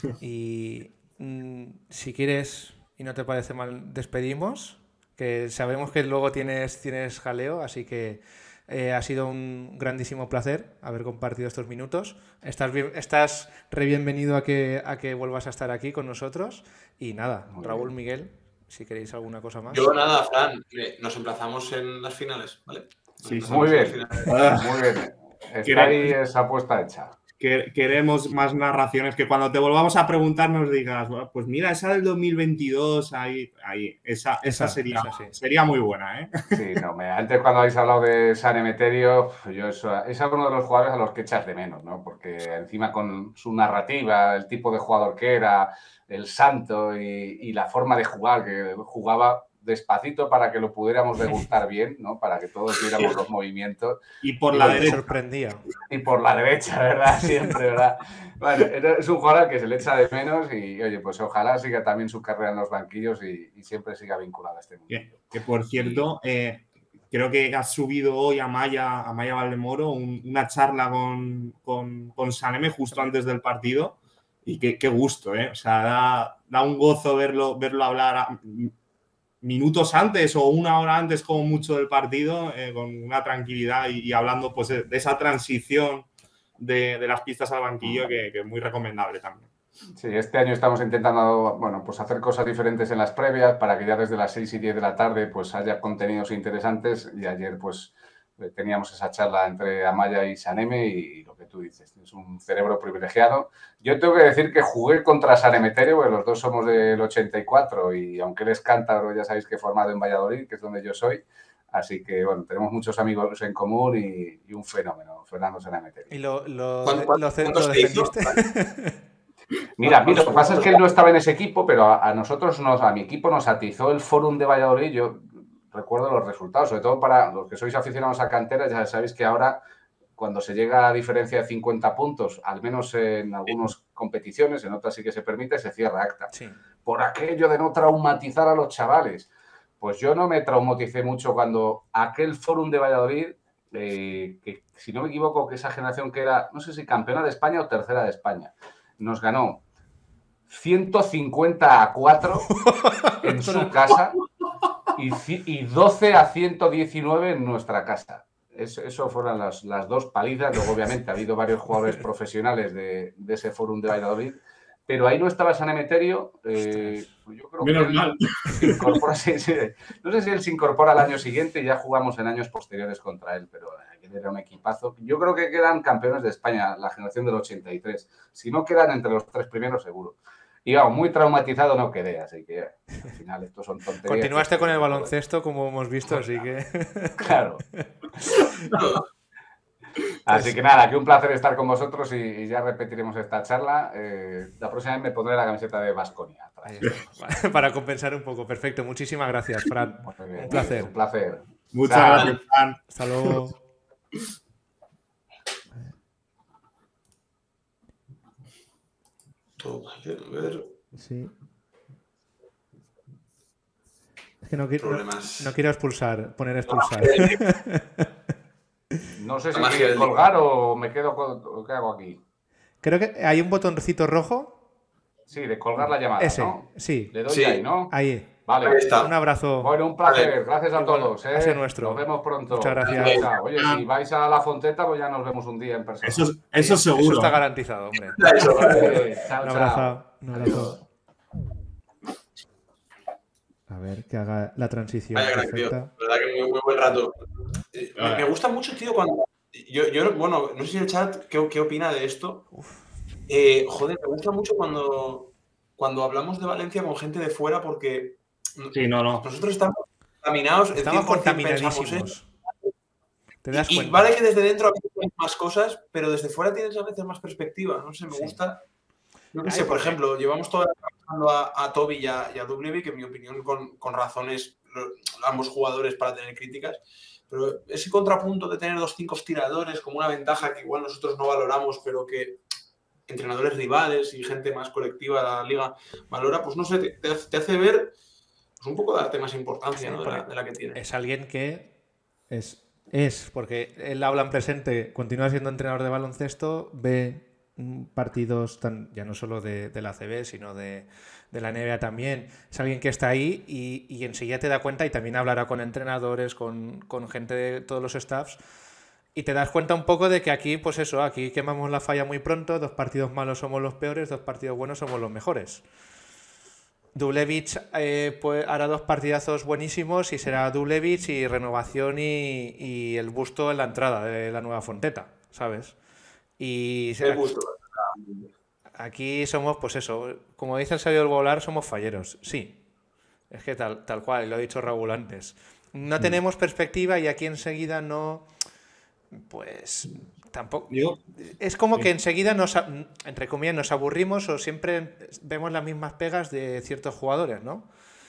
Speaker 1: Y mm, si quieres y no te parece mal, despedimos, que sabemos que luego tienes, tienes jaleo, así que eh, ha sido un grandísimo placer haber compartido estos minutos. Estás, bien, estás re bienvenido a que, a que vuelvas a estar aquí con nosotros. Y nada,
Speaker 4: Muy
Speaker 1: Raúl,
Speaker 4: bien.
Speaker 1: Miguel, si queréis alguna cosa más.
Speaker 2: Yo nada, Fran, que nos emplazamos en las finales, ¿vale? Nos
Speaker 3: Sí, sí.
Speaker 2: emplazamos
Speaker 4: Muy
Speaker 2: en las
Speaker 4: bien.
Speaker 2: finales.
Speaker 4: Muy bien. Está
Speaker 3: ¿Queréis-
Speaker 4: ahí esa apuesta hecha.
Speaker 3: que, queremos más narraciones, que cuando te volvamos a preguntar nos digas, bueno, pues mira, esa del dos mil veintidós, ahí, ahí esa, esa, esa sería, esa sí. sería muy buena, ¿eh?
Speaker 4: Sí, no, me, antes cuando habéis hablado de San Emeterio, yo eso, es uno de los jugadores a los que echas de menos, ¿no? Porque encima con su narrativa, el tipo de jugador que era, el santo y, y la forma de jugar, que jugaba despacito para que lo pudiéramos degustar bien, ¿no? Para que todos viéramos los movimientos.
Speaker 1: Y por y la derecha. Sorprendía.
Speaker 4: Y por la derecha, ¿verdad? Siempre, ¿verdad? Bueno, es un jugador que se le echa de menos y, oye, pues ojalá siga también su carrera en los banquillos y, y siempre siga vinculado a este mundo.
Speaker 3: Que, que por cierto, eh, creo que has subido hoy a Maya, a Maya Valdemoro un, una charla con, con, con Saneme justo antes del partido y qué, qué gusto, ¿eh? O sea, da, da un gozo verlo, verlo hablar a, minutos antes o una hora antes como mucho del partido, eh, con una tranquilidad y, y hablando pues de, de esa transición de, de las pistas al banquillo que, que es muy recomendable también.
Speaker 4: Sí, este año estamos intentando, bueno, pues hacer cosas diferentes en las previas para que ya desde las seis y diez de la tarde pues haya contenidos interesantes y ayer pues teníamos esa charla entre Amaya y Saneme y lo que tú dices, es un cerebro privilegiado. Yo tengo que decir que jugué contra San Emeterio, porque los dos somos del ochenta y cuatro y aunque él es cántabro, ya sabéis que he formado en Valladolid, que es donde yo soy, así que bueno, tenemos muchos amigos en común y, y un fenómeno, Fernando San Emeterio.
Speaker 1: ¿Y lo, lo,
Speaker 2: ¿Cuánto,
Speaker 1: lo, lo, lo defendiste?
Speaker 4: Mira, mira, lo que pasa es que él no estaba en ese equipo, pero a, a nosotros, nos, a mi equipo nos atizó el Fórum de Valladolid. Yo recuerdo los resultados, sobre todo para los que sois aficionados a canteras, ya sabéis que ahora cuando se llega a diferencia de cincuenta puntos, al menos en algunas competiciones, en otras sí que se permite, se cierra acta.
Speaker 1: Sí.
Speaker 4: Por aquello de no traumatizar a los chavales. Pues yo no me traumaticé mucho cuando aquel Fórum de Valladolid, eh, que si no me equivoco, que esa generación que era, no sé si campeona de España o tercera de España, nos ganó ciento cincuenta a cuatro en su casa y, y doce a ciento diecinueve en nuestra casa. Eso, eso fueron las, las dos palizas. Luego, obviamente, ha habido varios jugadores profesionales de, de ese Fórum de Valladolid, pero ahí no estaba San Emeterio. Eh, yo creo
Speaker 3: Menos
Speaker 4: que él
Speaker 3: mal.
Speaker 4: se incorpora, sí, sí. No sé si él se incorpora al año siguiente y ya jugamos en años posteriores contra él, pero aquel era un equipazo. Yo creo que quedan campeones de España, la generación del ochenta y tres. Si no quedan entre los tres primeros, seguro. Y vamos, muy traumatizado no quedé, así que al final estos son tonterías.
Speaker 1: Continuaste con el baloncesto, como hemos visto, así que...
Speaker 4: Claro. Así que nada, que un placer estar con vosotros y, y ya repetiremos esta charla. Eh, la próxima vez me pondré la camiseta de Baskonia.
Speaker 1: Para compensar un poco. Perfecto. Muchísimas gracias, Fran.
Speaker 4: Bien,
Speaker 1: un placer.
Speaker 4: Un placer.
Speaker 3: Muchas Chao. gracias, Fran.
Speaker 1: Hasta luego.
Speaker 2: A ver.
Speaker 1: Sí. Es que no quiero, no, no quiero expulsar, poner expulsar.
Speaker 4: No sé si quiero colgar o me quedo con... ¿Qué hago aquí?
Speaker 1: Creo que hay un botoncito rojo.
Speaker 4: Sí, de colgar la llamada,
Speaker 1: Ese,
Speaker 4: ¿no?
Speaker 1: sí.
Speaker 4: Le doy
Speaker 2: sí.
Speaker 4: ahí, ¿no?
Speaker 1: Ahí.
Speaker 4: Vale.
Speaker 2: Ahí está.
Speaker 1: Un abrazo.
Speaker 4: Bueno, un placer.
Speaker 2: Vale.
Speaker 4: Gracias a todos. ¿eh?
Speaker 1: Hacia nuestro.
Speaker 4: Nos vemos pronto.
Speaker 1: Muchas gracias.
Speaker 4: Oye, si vais a La Fonteta, pues ya nos vemos un día en persona.
Speaker 3: Eso, eso seguro.
Speaker 1: Eso está garantizado, hombre.
Speaker 4: Vale. Chao,
Speaker 1: un abrazo.
Speaker 4: chao.
Speaker 1: Un abrazo. A ver, que haga la transición.
Speaker 2: Vaya gran tío. La verdad que muy, muy buen rato. Eh, me, me gusta mucho, tío, cuando... Yo, yo, bueno, no sé si el chat, ¿qué, qué opina de esto? Eh, joder, me gusta mucho cuando, cuando hablamos de Valencia con gente de fuera porque
Speaker 3: sí, no, no.
Speaker 2: nosotros estamos contaminados.
Speaker 1: Estamos contaminadísimos.
Speaker 2: ¿Te das cuenta? Y, y vale que desde dentro a veces tienes más cosas, pero desde fuera tienes a veces más perspectiva. No sé, me sí. gusta... No que sé, por ejemplo, llevamos todo trabajando a, a Toby y a, y a W, que en mi opinión con, con razones, lo, ambos jugadores para tener críticas, pero ese contrapunto de tener dos cinco tiradores como una ventaja que igual nosotros no valoramos, pero que entrenadores rivales y gente más colectiva de la liga valora, pues no sé, te, te hace ver pues un poco darte más importancia, sí, ¿no? de, la, de la que tiene.
Speaker 1: Es alguien que es, es, porque él habla en presente, continúa siendo entrenador de baloncesto, ve partidos tan, ya no solo de, de la A C B, sino de, de la N B A también. Es alguien que está ahí y, y enseguida te da cuenta y también hablará con entrenadores, con, con gente de todos los staffs y te das cuenta un poco de que aquí, pues eso, aquí quemamos la falla muy pronto, dos partidos malos somos los peores, dos partidos buenos somos los mejores. Dublevich eh, pues hará dos partidazos buenísimos y será Dublevich y renovación y, y el busto en la entrada de la nueva Fonteta, ¿sabes? Y
Speaker 2: El gusto.
Speaker 1: aquí somos, pues eso, como dice el sabio del volar, somos falleros. Sí, es que tal, tal cual, lo ha dicho Raúl antes. No tenemos perspectiva y aquí enseguida no, pues tampoco.
Speaker 3: Yo,
Speaker 1: Es como que
Speaker 3: sí.
Speaker 1: enseguida nos, a- entre comillas, nos aburrimos o siempre vemos las mismas pegas de ciertos jugadores, ¿no?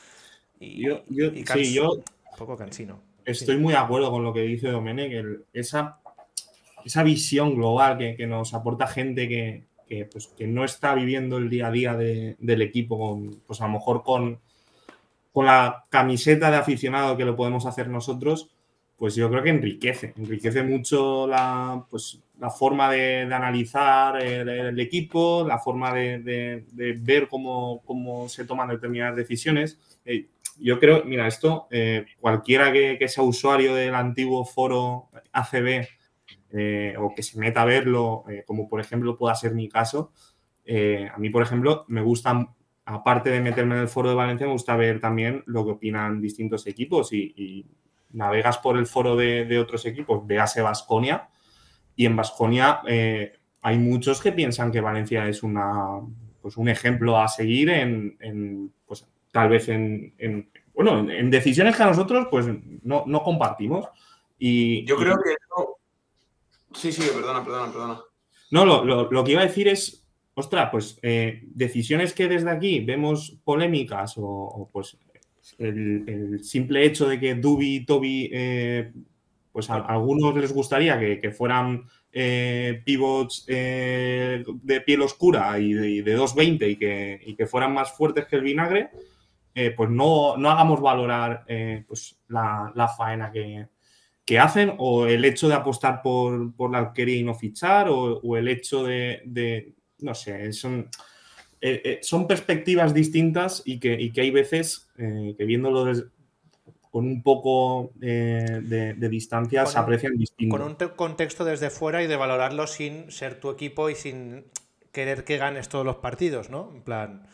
Speaker 1: Y,
Speaker 3: Yo, yo,
Speaker 1: y
Speaker 3: sí,
Speaker 1: cans-
Speaker 3: yo
Speaker 1: un poco cansino.
Speaker 3: estoy muy de acuerdo con lo que dice Domenech, el- esa, esa visión global que, que nos aporta gente que, que, pues, que no está viviendo el día a día de- del equipo, con, pues a lo mejor con, con la camiseta de aficionado que lo podemos hacer nosotros, pues yo creo que enriquece, enriquece mucho la, pues, la forma de, de analizar el, el equipo, la forma de, de- de ver cómo, cómo se toman determinadas decisiones. Eh, yo creo, mira, esto, eh, cualquiera que, que sea usuario del antiguo foro A C B eh, o que se meta a verlo, eh, como por ejemplo pueda ser mi caso, eh, a mí, por ejemplo, me gusta, aparte de meterme en el foro de Valencia, me gusta ver también lo que opinan distintos equipos y, y navegas por el foro de, de otros equipos, véase Baskonia, y en Baskonia eh, hay muchos que piensan que Valencia es una, pues un ejemplo a seguir en, en, pues, tal vez en, en bueno, en, en decisiones que a nosotros pues no, no compartimos. Y,
Speaker 2: Yo
Speaker 3: y
Speaker 2: creo que eso... Sí, sí, perdona, perdona, perdona.
Speaker 3: no, lo, lo, lo que iba a decir es, ostras, pues eh, decisiones que desde aquí vemos polémicas o, o, pues el, el simple hecho de que Dubi y Toby, eh, pues a, a algunos les gustaría que, que fueran eh, pivots eh, de piel oscura y de, y de dos veinte y que, y que fueran más fuertes que el vinagre, eh, pues no, no hagamos valorar eh, pues la, la faena que, que hacen, o el hecho de apostar por, por la alquería y no fichar, o, o el hecho de, de, no sé, son, eh, eh, son perspectivas distintas y que, y que hay veces eh, que viéndolo des- con un poco eh, de, de distancia
Speaker 1: Con
Speaker 3: se
Speaker 1: un,
Speaker 3: aprecian
Speaker 1: con
Speaker 3: distinto.
Speaker 1: un te- contexto desde fuera y de valorarlo sin ser tu equipo y sin querer que ganes todos los partidos, ¿no? En plan,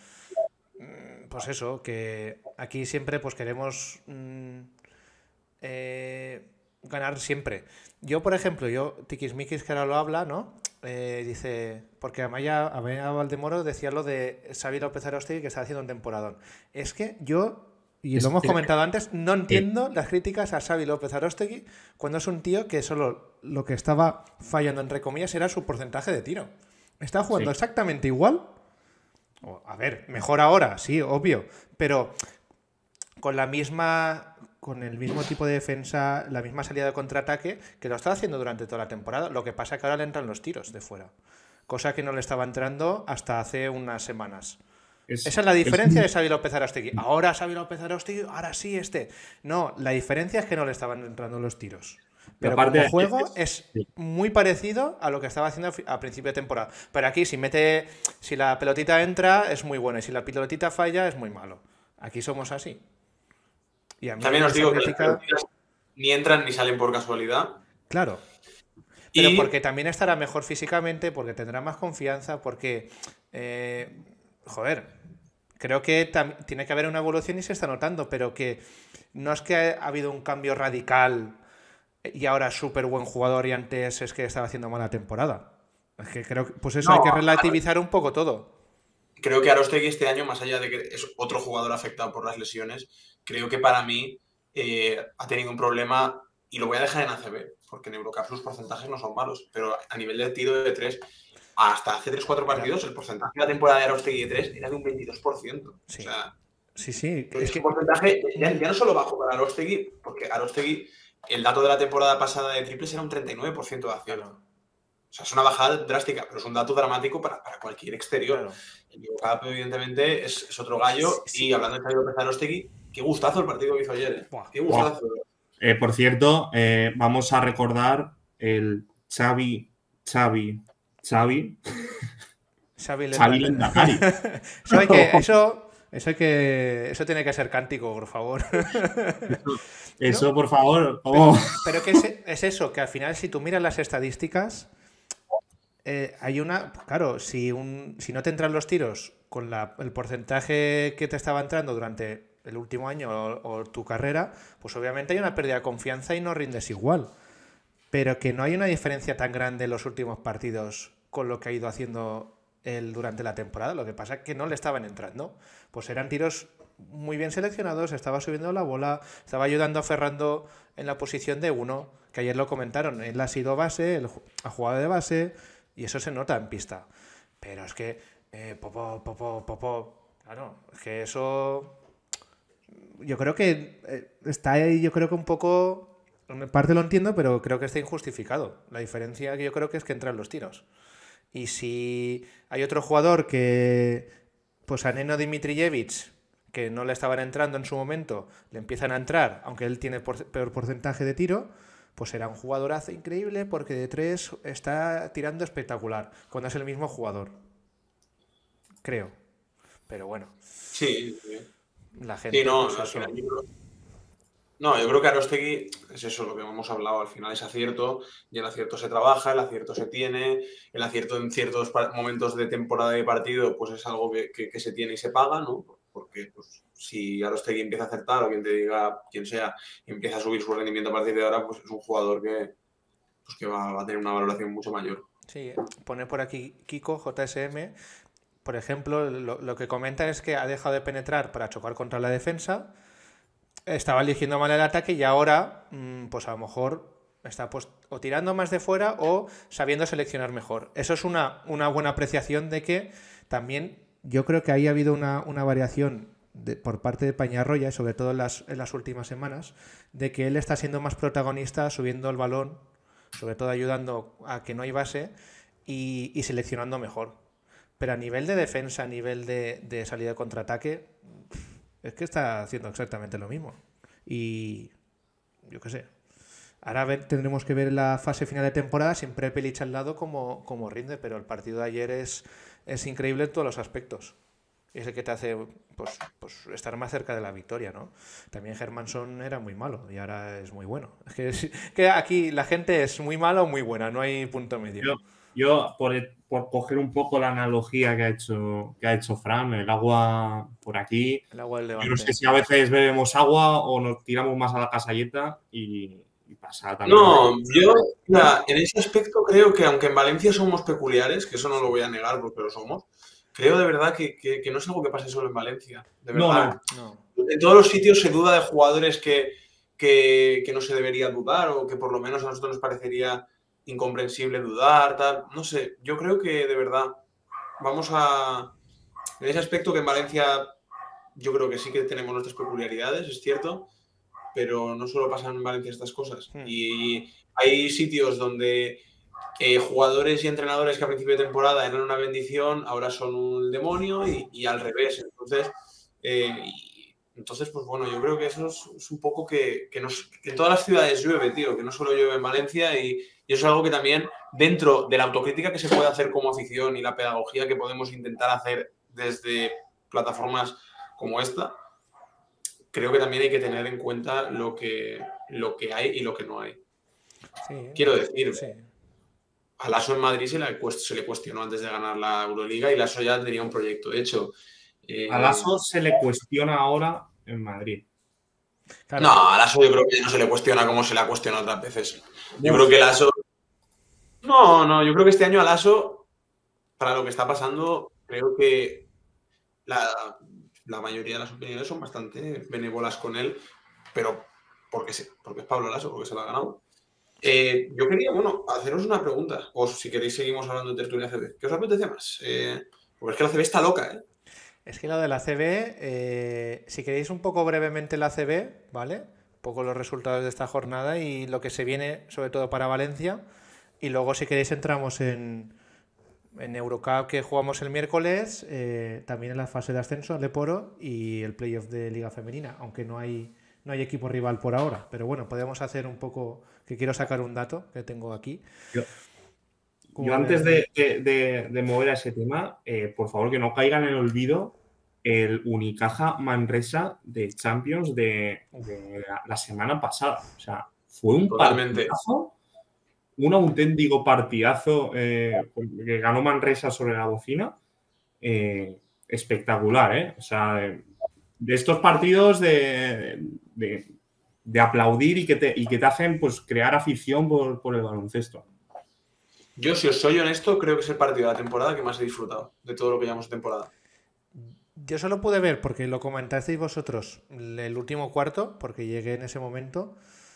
Speaker 1: mm, pues eso, que aquí siempre pues queremos mm, eh, ganar siempre. Yo, por ejemplo, yo, Tiquismiquis, que ahora lo habla, ¿no? Eh, dice, porque Amaya, Amaya Valdemoro decía lo de Xavi López Aróstegui que está haciendo un temporadón. Es que yo, y
Speaker 3: Es-
Speaker 1: lo hemos
Speaker 3: tiene-
Speaker 1: comentado antes, no
Speaker 3: Sí.
Speaker 1: entiendo las críticas a Xavi López Aróstegui cuando es un tío que solo lo que estaba fallando, entre comillas, era su porcentaje de tiro. Está jugando
Speaker 3: Sí.
Speaker 1: exactamente igual. O, A ver, mejor ahora, sí, obvio, pero con la misma, con el mismo tipo de defensa, la misma salida de contraataque que lo estaba haciendo durante toda la temporada. Lo que pasa es que ahora le entran los tiros de fuera, cosa que no le estaba entrando hasta hace unas semanas.
Speaker 3: Es,
Speaker 1: Esa es la
Speaker 3: es
Speaker 1: diferencia
Speaker 3: un-
Speaker 1: de Xavi López Aróstegui. Ahora Xavi López Aróstegui, ahora sí este. No, la diferencia es que no le estaban entrando los tiros. Pero
Speaker 3: aparte
Speaker 1: como
Speaker 3: de-
Speaker 1: juego es
Speaker 3: sí.
Speaker 1: muy parecido a lo que estaba haciendo a fi- a principio de temporada. Pero aquí si mete, si la pelotita entra es muy buena y si la pelotita falla es muy malo. Aquí somos así. Y a mí
Speaker 2: También os
Speaker 1: esa
Speaker 2: digo que las
Speaker 1: crítica,
Speaker 2: pelotas ni entran ni salen por casualidad.
Speaker 1: claro. Pero
Speaker 2: Y
Speaker 1: porque también estará mejor físicamente, porque tendrá más confianza, porque, eh, joder, creo que tam- tiene que haber una evolución y se está notando, pero que no es que ha habido un cambio radical y ahora es súper buen jugador y antes es que estaba haciendo mala temporada. Es que creo que, pues eso,
Speaker 2: No,
Speaker 1: hay que relativizar un poco todo.
Speaker 2: creo que Aróstegui este año, más allá de que es otro jugador afectado por las lesiones, creo que para mí eh, ha tenido un problema, y lo voy a dejar en A C B, porque en Eurocup sus porcentajes no son malos, pero a nivel de tiro de tres, hasta hace tres cuatro partidos, el porcentaje de la temporada de Aróstegui de tres era de un veintidós por ciento.
Speaker 1: Sí.
Speaker 2: O sea,
Speaker 1: Sí, sí,
Speaker 2: es,
Speaker 1: es que
Speaker 2: un porcentaje, ya, ya no solo bajo para Aróstegui, porque Aróstegui, el dato de la temporada pasada de triples era un treinta y nueve por ciento de acierto.
Speaker 1: Claro.
Speaker 2: O sea, es una bajada drástica, pero es un dato dramático para, para cualquier exterior.
Speaker 1: Claro.
Speaker 2: El Eurocup, evidentemente, es, es otro gallo.
Speaker 1: Sí, sí.
Speaker 2: Y hablando de Xavi López Aróstegui, qué gustazo el partido que hizo ayer. ¿eh?
Speaker 1: Buah.
Speaker 2: Qué gustazo.
Speaker 3: Eh, por cierto, eh, vamos a recordar el Xavi, Xavi, Xavi,
Speaker 1: Xavi
Speaker 3: Xavi
Speaker 1: Lenda-
Speaker 3: Lendakari.
Speaker 1: Eso hay que, eso, eso hay que, eso tiene que ser cántico, por favor.
Speaker 3: Eso, por favor, ¿cómo?
Speaker 1: Pero que es, es eso, que al final si tú miras las estadísticas, eh, hay una, claro, si, un, si no te entran los tiros con la, el porcentaje que te estaba entrando durante el último año o, o tu carrera, pues obviamente hay una pérdida de confianza y no rindes igual. pero que no hay una diferencia tan grande en los últimos partidos con lo que ha ido haciendo él durante la temporada. Lo que pasa es que no le estaban entrando. Pues eran tiros muy bien seleccionados, estaba subiendo la bola, estaba ayudando a Ferrando en la posición de uno, que ayer lo comentaron. Él ha sido base, él ha jugado de base, y eso se nota en pista. Pero es que, eh, popó, popó, popó, claro, es que eso... Yo creo que eh, está ahí, yo creo que un poco... En parte lo entiendo, pero creo que está injustificado. La diferencia que yo creo que es que entran los tiros. Y si hay otro jugador que, pues a Neno Dimitrijevic, que no le estaban entrando en su momento, le empiezan a entrar, aunque él tiene por, peor porcentaje de tiro, pues será un jugadorazo increíble porque de tres está tirando espectacular, cuando es el mismo jugador. Creo. Pero bueno.
Speaker 2: Sí, sí.
Speaker 1: La gente...
Speaker 2: Sí, no,
Speaker 1: pues
Speaker 2: al
Speaker 1: eso.
Speaker 2: final yo creo- No, yo creo que Arostegui es eso lo que hemos hablado, al final es acierto, y el acierto se trabaja, el acierto se tiene, el acierto en ciertos pa- momentos de temporada de partido pues es algo que, que- que se tiene y se paga, ¿no? Porque pues, si Arostegui empieza a acertar o quien te diga, quien sea, empieza a subir su rendimiento a partir de ahora, pues es un jugador que, pues, que va, va a tener una valoración mucho mayor.
Speaker 1: Sí, pone por aquí Kiko, J S M, por ejemplo, lo, lo que comenta es que ha dejado de penetrar para chocar contra la defensa, estaba eligiendo mal el ataque y ahora, mmm, pues a lo mejor está pues, o tirando más de fuera o sabiendo seleccionar mejor. Eso es una, una buena apreciación de que también yo creo que ahí ha habido una, una variación de, por parte de Peñarroya, y sobre todo en las, en las últimas semanas, de que él está siendo más protagonista subiendo el balón, sobre todo ayudando a que no hay base y, y seleccionando mejor. Pero a nivel de defensa, a nivel de, de salida de contraataque, es que está haciendo exactamente lo mismo. Y yo qué sé. Ahora ver, tendremos que ver la fase final de temporada, siempre Pelic al lado como, como rinde, pero el partido de ayer es, es increíble en todos los aspectos. Y es el que te hace pues, pues estar más cerca de la victoria, ¿no? También Hermansson era muy malo y ahora es muy bueno. Es que, es, que aquí la gente es muy mala o muy buena, no hay punto medio.
Speaker 3: Yo, yo por, por coger un poco la analogía que ha hecho, que ha hecho Fran, el agua por aquí.
Speaker 1: El agua del
Speaker 3: Yo
Speaker 1: Levante.
Speaker 3: no sé si a veces bebemos agua o nos tiramos más a la casalleta y, y pasa también.
Speaker 2: No, yo mira, en ese aspecto creo que aunque en Valencia somos peculiares, que eso no lo voy a negar porque lo somos, creo de verdad que, que, que no es algo que pase solo en Valencia. De verdad.
Speaker 3: No,
Speaker 1: no.
Speaker 2: En todos los sitios se duda de jugadores que, que, que no se debería dudar o que por lo menos a nosotros nos parecería incomprensible dudar, tal. No sé, yo creo que de verdad vamos a... En ese aspecto que en Valencia yo creo que sí que tenemos nuestras peculiaridades, es cierto, pero no solo pasan en Valencia estas cosas.
Speaker 1: Hmm.
Speaker 2: Y hay sitios donde eh, jugadores y entrenadores que a principio de temporada eran una bendición, ahora son un demonio y, y al revés. Entonces, eh, y, entonces, pues bueno, yo creo que eso es, es un poco que, que, nos, que en todas las ciudades llueve, tío, que no solo llueve en Valencia y, y eso es algo que también dentro de la autocrítica que se puede hacer como afición y la pedagogía que podemos intentar hacer desde plataformas como esta, creo que también hay que tener en cuenta lo que, lo que hay y lo que no hay.
Speaker 1: Sí,
Speaker 2: Quiero decir,
Speaker 1: sí.
Speaker 2: a Lasso en Madrid se le, se le cuestionó antes de ganar la Euroliga y Lasso ya tenía un proyecto hecho. Eh,
Speaker 3: a Lasso se le cuestiona ahora en Madrid.
Speaker 1: Claro.
Speaker 2: No, a Lasso yo creo que no se le cuestiona como se le ha cuestionado otras veces. Yo creo que Lasso... No, no, yo creo que este año a Lasso, para lo que está pasando, creo que la, la mayoría de las opiniones son bastante benévolas con él, pero porque, se, porque es Pablo Lasso, porque se lo ha ganado. Eh, yo quería, bueno, haceros una pregunta, o si queréis seguimos hablando de tertulia A C B. ¿Qué os apetece más? Eh, porque es que la A C B está loca, ¿eh?
Speaker 1: Es que lo de la A C B, eh, si queréis un poco brevemente la A C B, ¿vale? Un poco los resultados de esta jornada y lo que se viene, sobre todo para Valencia. Y luego, si queréis, entramos en, en Eurocup, que jugamos el miércoles, eh, también en la fase de ascenso, Leporo, y el playoff de Liga Femenina, aunque no hay, no hay equipo rival por ahora. Pero bueno, podemos hacer un poco, que quiero sacar un dato que tengo aquí.
Speaker 3: Yo, yo antes de, de, de, de mover a ese tema, eh, por favor, que no caigan en el olvido el Unicaja Manresa de Champions de, de la, la semana pasada. O sea, fue un
Speaker 2: Totalmente.
Speaker 3: partidazo, un auténtico partidazo eh, que ganó Manresa sobre la bocina. Eh, espectacular, ¿eh? O sea, de, de estos partidos de, de, de aplaudir y que te, y que te hacen pues, crear afición por, por el baloncesto.
Speaker 2: Yo, si os soy honesto, creo que es el partido de la temporada que más he disfrutado de todo lo que llevamos de temporada.
Speaker 1: Yo solo pude ver, porque lo comentasteis vosotros, el último cuarto, porque llegué en ese momento.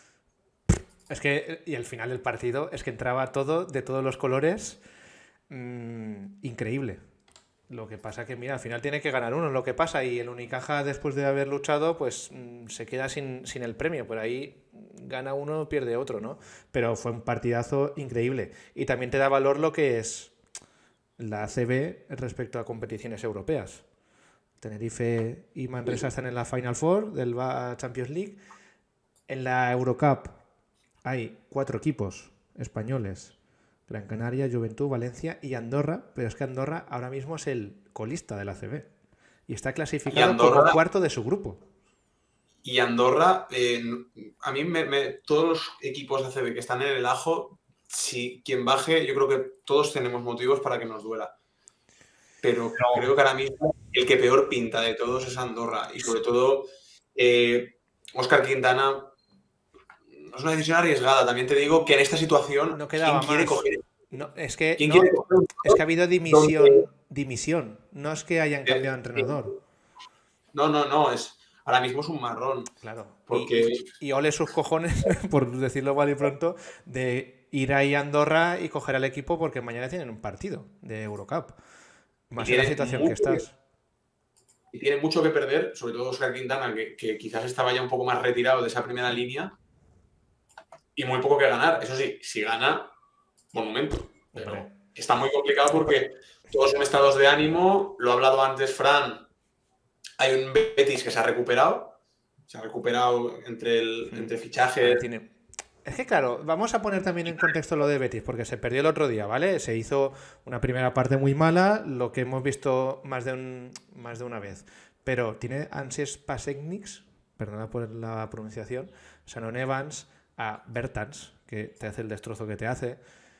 Speaker 1: Es que, y al final del partido, es que entraba todo de todos los colores. Mmm, increíble. Lo que pasa que, mira, al final tiene que ganar uno, lo que pasa, y el Unicaja, después de haber luchado, pues mmm, se queda sin, sin el premio. Por ahí gana uno, pierde otro, ¿no? Pero fue un partidazo increíble. Y también te da valor lo que es la A C B respecto a competiciones europeas. Tenerife y Manresa están en la Final Four del Champions League. En la Eurocup hay cuatro equipos españoles: Gran Canaria, Juventud, Valencia y Andorra, pero es que Andorra ahora mismo es el colista de la A C B y está clasificado Andorra, como cuarto de su grupo.
Speaker 2: Y Andorra, eh, a mí me, me, todos los equipos de A C B que están en el ajo, si quien baje, yo creo que todos tenemos motivos para que nos duela. Pero no. Creo que ahora mismo el que peor pinta de todos es Andorra. Y sobre todo, eh, Óscar Quintana, no es una decisión arriesgada. También te digo que en esta situación,
Speaker 1: no quedaba
Speaker 2: ¿quién quiere
Speaker 1: más.
Speaker 2: coger?
Speaker 1: No, es que,
Speaker 2: ¿Quién
Speaker 1: no,
Speaker 2: quiere coger
Speaker 1: es que ha habido dimisión,
Speaker 2: donde...
Speaker 1: dimisión. No es que hayan cambiado de entrenador.
Speaker 2: No, no, no. Es, ahora mismo es un marrón.
Speaker 1: Claro.
Speaker 2: Porque...
Speaker 1: Y, y ole sus cojones, por decirlo mal y pronto, de ir ahí a Andorra y coger al equipo porque mañana tienen un partido de Eurocup. Más en la situación que estás.
Speaker 2: Y tiene mucho que perder, sobre todo Óscar Quintana, que, que quizás estaba ya un poco más retirado de esa primera línea, y muy poco que ganar. Eso sí, si gana, monumento. Pero okay. Está muy complicado porque todos son estados de ánimo. Lo ha hablado antes Fran. Hay un Betis que se ha recuperado. Se ha recuperado entre, el, sí. entre fichajes.
Speaker 1: Tiene... Es que claro, vamos a poner también en contexto lo de Betis, porque se perdió el otro día, ¿vale? Se hizo una primera parte muy mala, lo que hemos visto más de, un, más de una vez. Pero tiene Ansies Pasecniks, perdona por la pronunciación, Shannon Evans, a Bertans, que te hace el destrozo que te hace.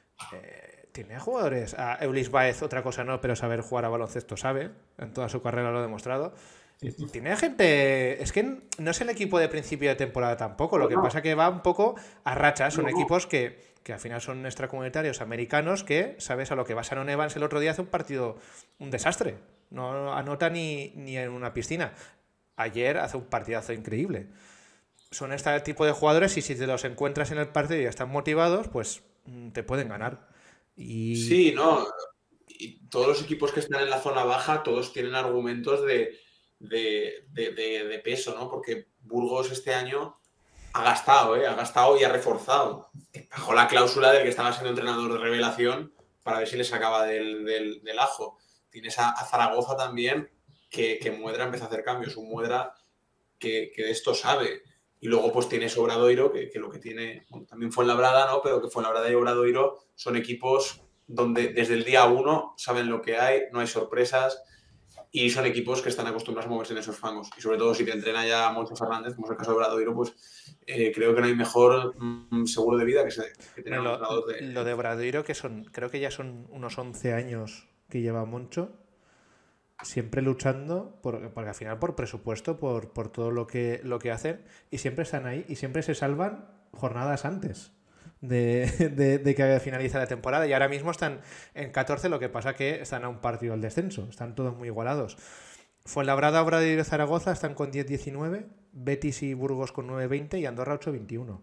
Speaker 1: Eh, tiene jugadores, a Eulis Baez, otra cosa no, pero saber jugar a baloncesto sabe, en toda su carrera lo ha demostrado. Tiene gente... Es que no es el equipo de principio de temporada tampoco. Lo que pasa es que va un poco a rachas. Son equipos que, que al final son extracomunitarios americanos que, ¿sabes? A lo que va Shannon Evans el otro día hace un partido... Un desastre. No anota ni, ni en una piscina. Ayer hace un partidazo increíble. Son este tipo de jugadores y si te los encuentras en el partido y están motivados, pues te pueden ganar. Y...
Speaker 2: Sí, no. Y todos los equipos que están en la zona baja, todos tienen argumentos de... De, de, de, de peso, ¿no? Porque Burgos este año ha gastado, ¿eh? Ha gastado y ha reforzado. Bajo la cláusula del que estaba siendo entrenador de revelación para ver si le sacaba del, del, del ajo. Tienes a, a Zaragoza también, que, que Muedra empieza a hacer cambios. Un Muedra que, que de esto sabe. Y luego pues tienes Obradoiro, que, que lo que tiene... Bueno, también Fuenlabrada, ¿no? Pero que Fuenlabrada y Obradoiro son equipos donde desde el día uno saben lo que hay, no hay sorpresas. Y son equipos que están acostumbrados a moverse en esos fangos. Y sobre todo si te entrena ya Moncho Fernández, como es el caso de Obradoiro, pues eh, creo que no hay mejor mmm, seguro de vida que, se, que tener
Speaker 1: bueno,
Speaker 2: un entrenador de...
Speaker 1: Lo de Obradoiro, que son, creo que ya son unos once años que lleva Moncho, siempre luchando, por, porque al final por presupuesto, por, por todo lo que, lo que hacen, y siempre están ahí, y siempre se salvan jornadas antes de, de, de que finalice la temporada, y ahora mismo están en catorce, lo que pasa que están a un partido del descenso, están todos muy igualados. Fuenlabrada, Obradoiro y Zaragoza están con diez diecinueve, Betis y Burgos con nueve veinte y Andorra ocho veintiuno.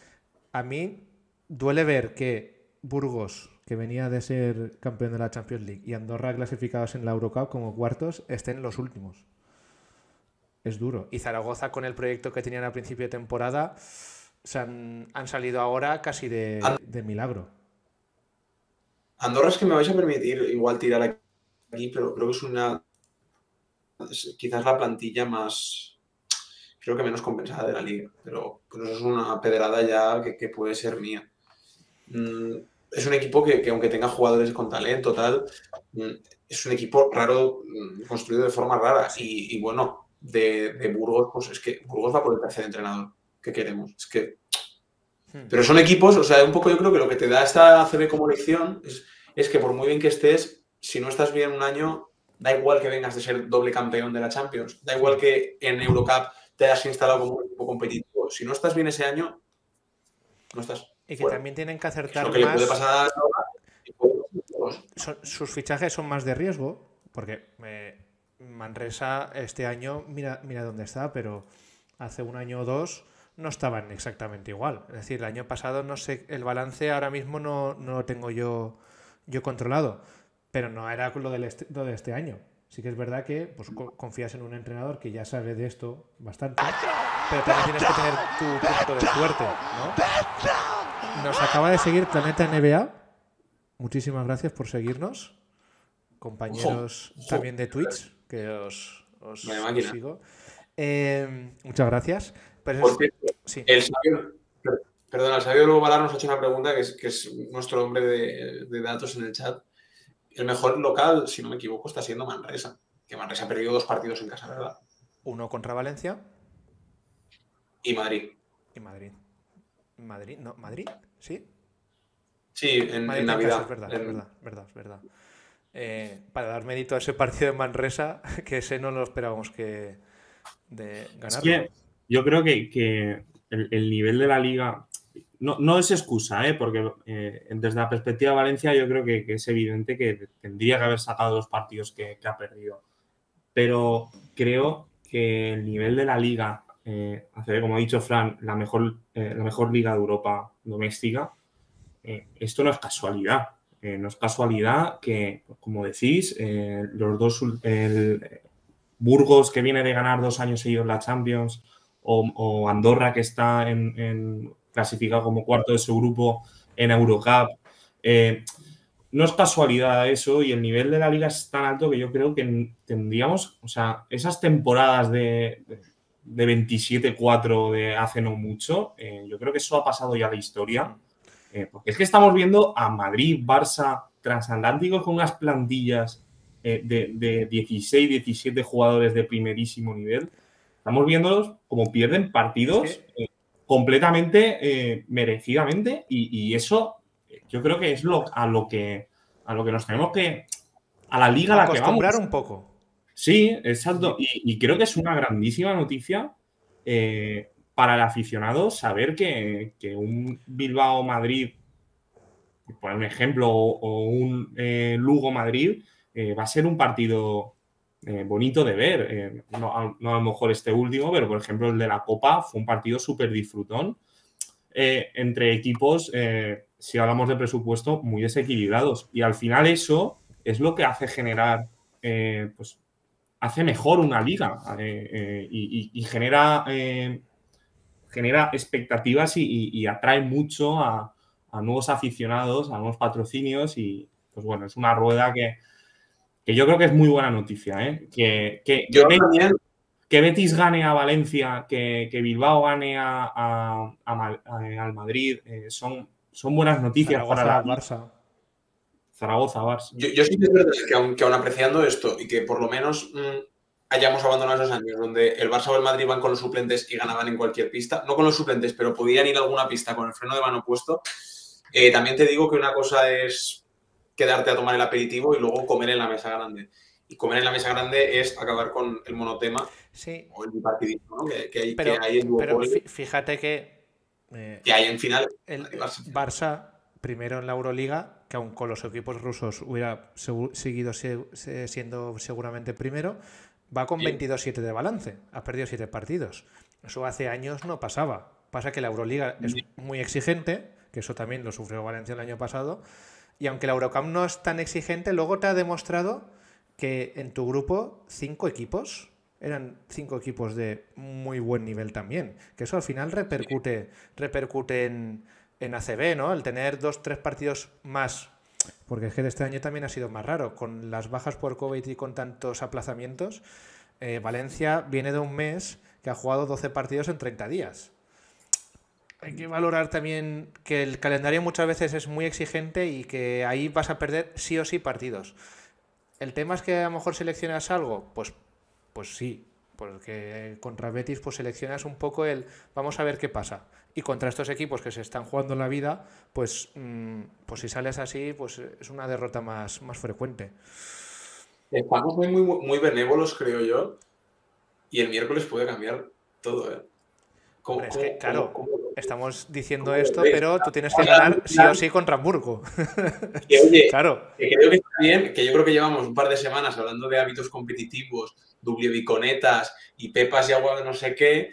Speaker 1: A mí duele ver que Burgos, que venía de ser campeón de la Champions League, y Andorra, clasificados en la Eurocup como cuartos, estén los últimos. Es duro. Y Zaragoza, con el proyecto que tenían al principio de temporada, se han, han salido ahora casi de, de milagro.
Speaker 2: Andorra, es que me vais a permitir igual tirar aquí, pero creo que es una... Es quizás la plantilla más... Creo que menos compensada de la liga, pero, pero eso es una pedrada ya que, que puede ser mía. Mm, es un equipo que, que aunque tenga jugadores con talento, tal, mm, es un equipo raro, mm, construido de forma rara. Y, y bueno, de, de Burgos, pues es que Burgos va por el tercer entrenador. ¿Qué queremos? Es que... Pero son equipos, o sea, un poco yo creo que lo que te da esta A C B como lección es, es que por muy bien que estés, si no estás bien un año, da igual que vengas de ser doble campeón de la Champions, da igual que en Eurocup te hayas instalado como un equipo competitivo, equipo, si no estás bien ese año, no estás.
Speaker 1: Y que
Speaker 2: fuera.
Speaker 1: también tienen que acertar
Speaker 2: Es lo que
Speaker 1: más.
Speaker 2: le puede pasar a...
Speaker 1: Son, sus fichajes son más de riesgo, porque eh, Manresa este año, mira, mira dónde está, pero hace un año o dos no estaban exactamente igual. Es decir, el año pasado no sé, el balance ahora mismo no, no lo tengo yo, yo controlado, pero no era lo, del este, lo de este año. Sí que es verdad que pues, confías en un entrenador que ya sabe de esto bastante, pero también tienes que tener tu punto de suerte, ¿no? Nos acaba de seguir Planeta N B A. Muchísimas gracias por seguirnos, compañeros ojo, ojo. También de Twitch, que os, os, os sigo. Eh, muchas gracias. Pero
Speaker 2: por cierto, sí. el sabio, perdona, el sabio luego Valar nos ha hecho una pregunta que es, que es nuestro hombre de, de datos en el chat. El mejor local, si no me equivoco, está siendo Manresa, que Manresa ha perdido dos partidos en casa, ¿verdad?
Speaker 1: Uno contra Valencia.
Speaker 2: Y Madrid.
Speaker 1: Y Madrid. Madrid, no, ¿Madrid? ¿Sí?
Speaker 2: Sí, en, en Navidad.
Speaker 1: Es verdad,
Speaker 2: en...
Speaker 1: es verdad, es verdad, es verdad. Eh, para dar mérito a ese partido de Manresa, que ese no lo esperábamos que de ganar.
Speaker 3: Es que yo creo que, que el, el nivel de la liga no, no es excusa, ¿eh? Porque eh, desde la perspectiva de Valencia yo creo que, que es evidente que tendría que haber sacado los partidos que, que ha perdido. Pero creo que el nivel de la liga, eh, hace, como ha dicho Fran, la mejor, eh, la mejor liga de Europa doméstica, Eh, esto no es casualidad. Eh, no es casualidad que, como decís, eh, los dos, el Burgos, que viene de ganar dos años seguidos la Champions, o, o Andorra, que está en, en, clasificado como cuarto de su grupo en Eurocup. Eh, no es casualidad eso, y el nivel de la liga es tan alto que yo creo que tendríamos, o sea, esas temporadas de, de, de veintisiete cuatro de hace no mucho, eh, yo creo que eso ha pasado ya a la historia. Eh, porque es que estamos viendo a Madrid, Barça, transatlánticos con unas plantillas eh, de, de dieciséis, diecisiete jugadores de primerísimo nivel. Estamos viéndolos como pierden partidos
Speaker 1: sí.
Speaker 3: eh, completamente eh, merecidamente, y, y eso yo creo que es lo, a, lo que, a lo que nos tenemos que... A la liga a la que vamos.
Speaker 1: Acostumbrar un poco.
Speaker 3: Sí, exacto. Y, y creo que es una grandísima noticia eh, para el aficionado saber que, que un Bilbao-Madrid, por poner un ejemplo, o, o un eh, Lugo-Madrid, eh, va a ser un partido eh, bonito de ver. Eh, no, a, no a lo mejor este último, pero por ejemplo el de la Copa fue un partido súper disfrutón eh, entre equipos, eh, si hablamos de presupuesto, muy desequilibrados. Y al final eso es lo que hace generar, eh, pues hace mejor una liga eh, eh, y, y, y genera... Eh, genera expectativas y, y, y atrae mucho a, a nuevos aficionados, a nuevos patrocinios, y pues bueno, es una rueda que, que yo creo que es muy buena noticia, ¿eh? Que, que,
Speaker 2: yo
Speaker 3: que,
Speaker 2: también.
Speaker 3: Betis, que Betis gane a Valencia, que, que Bilbao gane a, a, a, a, al Madrid, eh, son, son buenas noticias.
Speaker 1: Zaragoza,
Speaker 3: para la
Speaker 1: Barça.
Speaker 3: Zaragoza, Barça.
Speaker 2: Yo, yo sí que es verdad que aun, que aun apreciando esto y que por lo menos mmm, hayamos abandonado esos años donde el Barça o el Madrid van con los suplentes y ganaban en cualquier pista, no con los suplentes, pero podían ir a alguna pista con el freno de mano puesto, eh, también te digo que una cosa es quedarte a tomar el aperitivo y luego comer en la mesa grande. Y comer en la mesa grande es acabar con el monotema
Speaker 1: sí.
Speaker 2: o el bipartidismo, ¿no? que, que, hay,
Speaker 1: pero,
Speaker 2: que hay en
Speaker 1: Pero fíjate que...
Speaker 2: Eh, que hay en final.
Speaker 1: El, el Barça, primero en la Euroliga, que aun con los equipos rusos hubiera seguido siendo seguramente primero, va con veintidós siete de balance. Ha perdido siete partidos. Eso hace años no pasaba. Pasa que la Euroliga es muy exigente, que eso también lo sufrió Valencia el año pasado, y aunque la Eurocup no es tan exigente, luego te ha demostrado que en tu grupo cinco equipos eran cinco equipos de muy buen nivel también, que eso al final repercute, repercute en, en A C B, ¿no? El tener dos, tres partidos más, porque es que de este año también ha sido más raro, con las bajas por COVID y con tantos aplazamientos. eh, Valencia viene de un mes que ha jugado doce partidos en treinta días. Hay que valorar también que el calendario muchas veces es muy exigente y que ahí vas a perder sí o sí partidos. El tema es que a lo mejor seleccionas algo, pues Pues sí, porque contra Betis pues seleccionas un poco el vamos a ver qué pasa. Y contra estos equipos que se están jugando la vida, pues, mmm, pues si sales así, pues es una derrota más, más frecuente.
Speaker 2: Estamos muy, muy, muy benévolos, creo yo, y el miércoles puede cambiar todo, ¿eh? ¿Cómo,
Speaker 1: Es que,
Speaker 2: cómo-
Speaker 1: claro,
Speaker 2: cómo- cómo-
Speaker 1: estamos diciendo
Speaker 2: cómo
Speaker 1: esto,
Speaker 2: ves?
Speaker 1: pero tú tienes que
Speaker 2: Oye,
Speaker 1: ganar sí
Speaker 2: plan-
Speaker 1: o sí contra Hamburgo.
Speaker 2: que, oye,
Speaker 1: Claro.
Speaker 2: que creo que está bien, que yo creo que llevamos un par de semanas hablando de hábitos competitivos, dubliebiconetas y pepas y agua de no sé qué,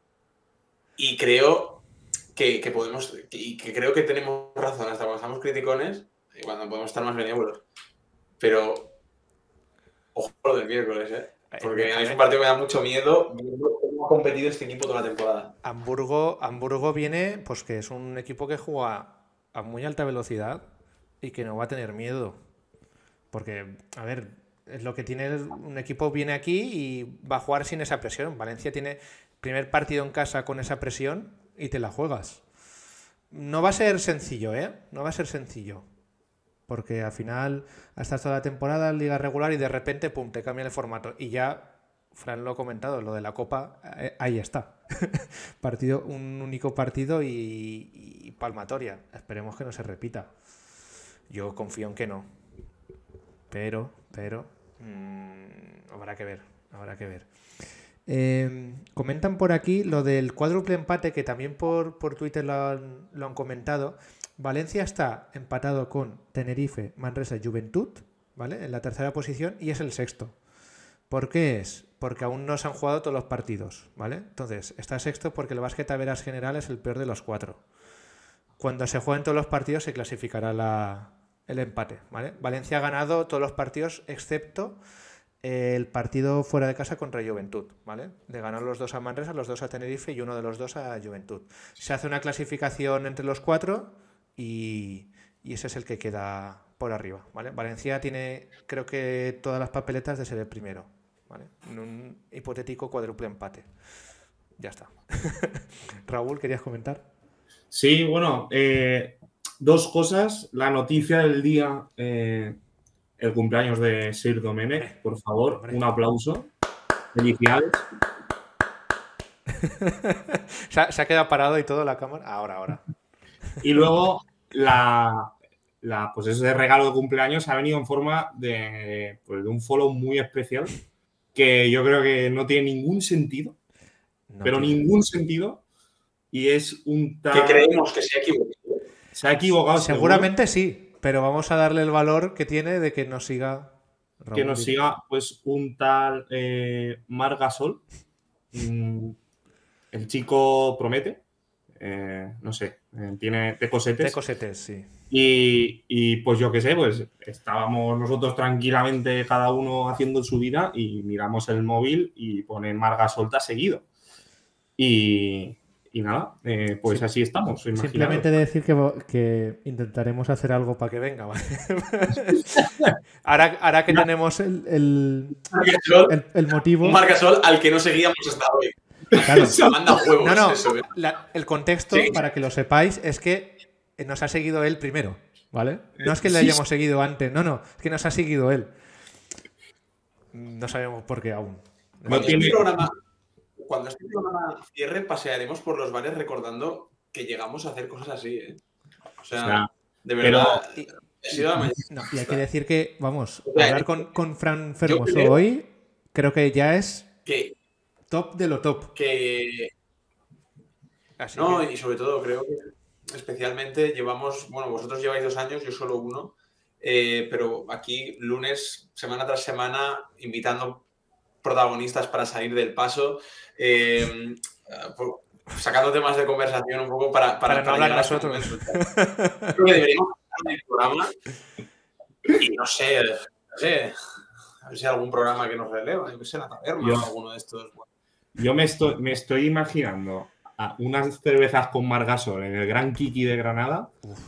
Speaker 2: y creo que, que podemos, que- y que creo que tenemos razón hasta cuando estamos criticones y cuando podemos estar más benévolos. Pero, ojo lo del miércoles, ¿eh? Porque a mí es un partido que me da mucho miedo viendo cómo ha competido este equipo toda la temporada.
Speaker 1: Hamburgo, Hamburgo viene, pues que es un equipo que juega a muy alta velocidad y que no va a tener miedo. Porque, a ver, es lo que tiene el- un equipo viene aquí y va a jugar sin esa presión. Valencia tiene primer partido en casa con esa presión y te la juegas. No va a ser sencillo, ¿eh? No va a ser sencillo. Porque al final estás toda la temporada en liga regular y de repente, pum, te cambia el formato. Y ya, Fran lo ha comentado, lo de la Copa, eh, ahí está. Partido, un único partido y, y palmatoria. Esperemos que no se repita. Yo confío en que no. Pero, pero, mmm, habrá que ver, habrá que ver. Eh, comentan por aquí lo del cuádruple empate, que también por, por Twitter lo han, lo han comentado. Valencia está empatado con Tenerife, Manresa y Juventud, ¿vale? En la tercera posición y es el sexto. ¿Por qué es? Porque aún no se han jugado todos los partidos, ¿vale? Entonces, está sexto porque el básquet a veras general es el peor de los cuatro. Cuando se jueguen todos los partidos se clasificará la, el empate, ¿vale? Valencia ha ganado todos los partidos excepto el partido fuera de casa contra Juventud, ¿vale? Le ganó los dos a Manresa, los dos a Tenerife y uno de los dos a Juventud. Se hace una clasificación entre los cuatro y, y ese es el que queda por arriba, ¿vale? Valencia tiene, creo que todas las papeletas de ser el primero, ¿vale? En un hipotético cuádruple empate. Ya está. Raúl, ¿querías comentar?
Speaker 3: Sí, bueno, eh, dos cosas. La noticia del día, eh, el cumpleaños de Sir Domenech, por favor,
Speaker 1: Hombre.
Speaker 3: un aplauso. Felicidades.
Speaker 1: se, ha, se ha quedado parado y todo la cámara. Ahora, ahora.
Speaker 3: Y luego, la, la, pues ese regalo de cumpleaños ha venido en forma de, pues, de un follow muy especial que yo creo que no tiene ningún sentido,
Speaker 1: No
Speaker 3: pero
Speaker 1: tiene.
Speaker 3: ningún sentido. Y es un tal...
Speaker 2: Que creemos que se ha equivocado.
Speaker 3: Se ha equivocado.
Speaker 1: Seguramente sí, pero vamos a darle el valor que tiene de que nos siga. Raúl,
Speaker 3: que nos
Speaker 1: dime.
Speaker 3: siga pues un tal eh, Marc Gasol. Mm, el chico promete. Eh, no sé, eh, tiene tecosetes.
Speaker 1: Tecosetes, sí.
Speaker 3: Y, y pues yo qué sé, pues estábamos nosotros tranquilamente cada uno haciendo su vida y miramos el móvil y pone Marc Gasol te ha seguido. Y, y nada, eh, pues
Speaker 1: Sí.
Speaker 3: así estamos. Imaginaros.
Speaker 1: Simplemente decir que, que intentaremos hacer algo para que venga, ¿vale? ahora, ahora que tenemos el, el, el, el motivo.
Speaker 2: Un Marcasol al que no seguíamos hasta hoy.
Speaker 1: Claro.
Speaker 2: Manda huevos.
Speaker 1: No, no,
Speaker 2: eso, ¿eh?
Speaker 1: la- el contexto,
Speaker 2: Sí.
Speaker 1: para que lo sepáis, es que nos ha seguido él primero, ¿vale? No es que le
Speaker 3: Sí,
Speaker 1: hayamos seguido antes, no, no, es que nos ha seguido él. No sabemos por qué aún.
Speaker 3: No
Speaker 2: Cuando,
Speaker 3: tiene-
Speaker 2: este programa, cuando este programa cierre, pasearemos por los bares recordando que llegamos a hacer cosas así, ¿eh? O sea,
Speaker 3: O sea,
Speaker 2: de
Speaker 3: pero-
Speaker 2: verdad, he sido la mañana.
Speaker 1: No, y hay que decir que, vamos,
Speaker 2: sea,
Speaker 1: hablar con, con Fran Fermoso
Speaker 2: creo-
Speaker 1: hoy, creo que ya es
Speaker 2: Que,
Speaker 1: top de lo top.
Speaker 2: que
Speaker 1: Así
Speaker 2: no,
Speaker 1: que-
Speaker 2: y sobre todo creo que especialmente llevamos, bueno, vosotros lleváis dos años, yo solo uno, eh, pero aquí lunes, semana tras semana, invitando protagonistas para salir del paso, eh, por- sacando temas de conversación un poco para,
Speaker 1: Para
Speaker 2: para,
Speaker 1: no hablar
Speaker 2: llegar a este
Speaker 1: nosotros.
Speaker 2: momento. Creo que deberíamos hacer el programa y no sé, no sé, a ver si hay algún programa que nos releva, yo que sé, la taberna
Speaker 3: Yo-
Speaker 2: o alguno de estos. Bueno,
Speaker 3: Yo me estoy, me estoy imaginando a unas cervezas con Marc Gasol en el Gran Kiki de Granada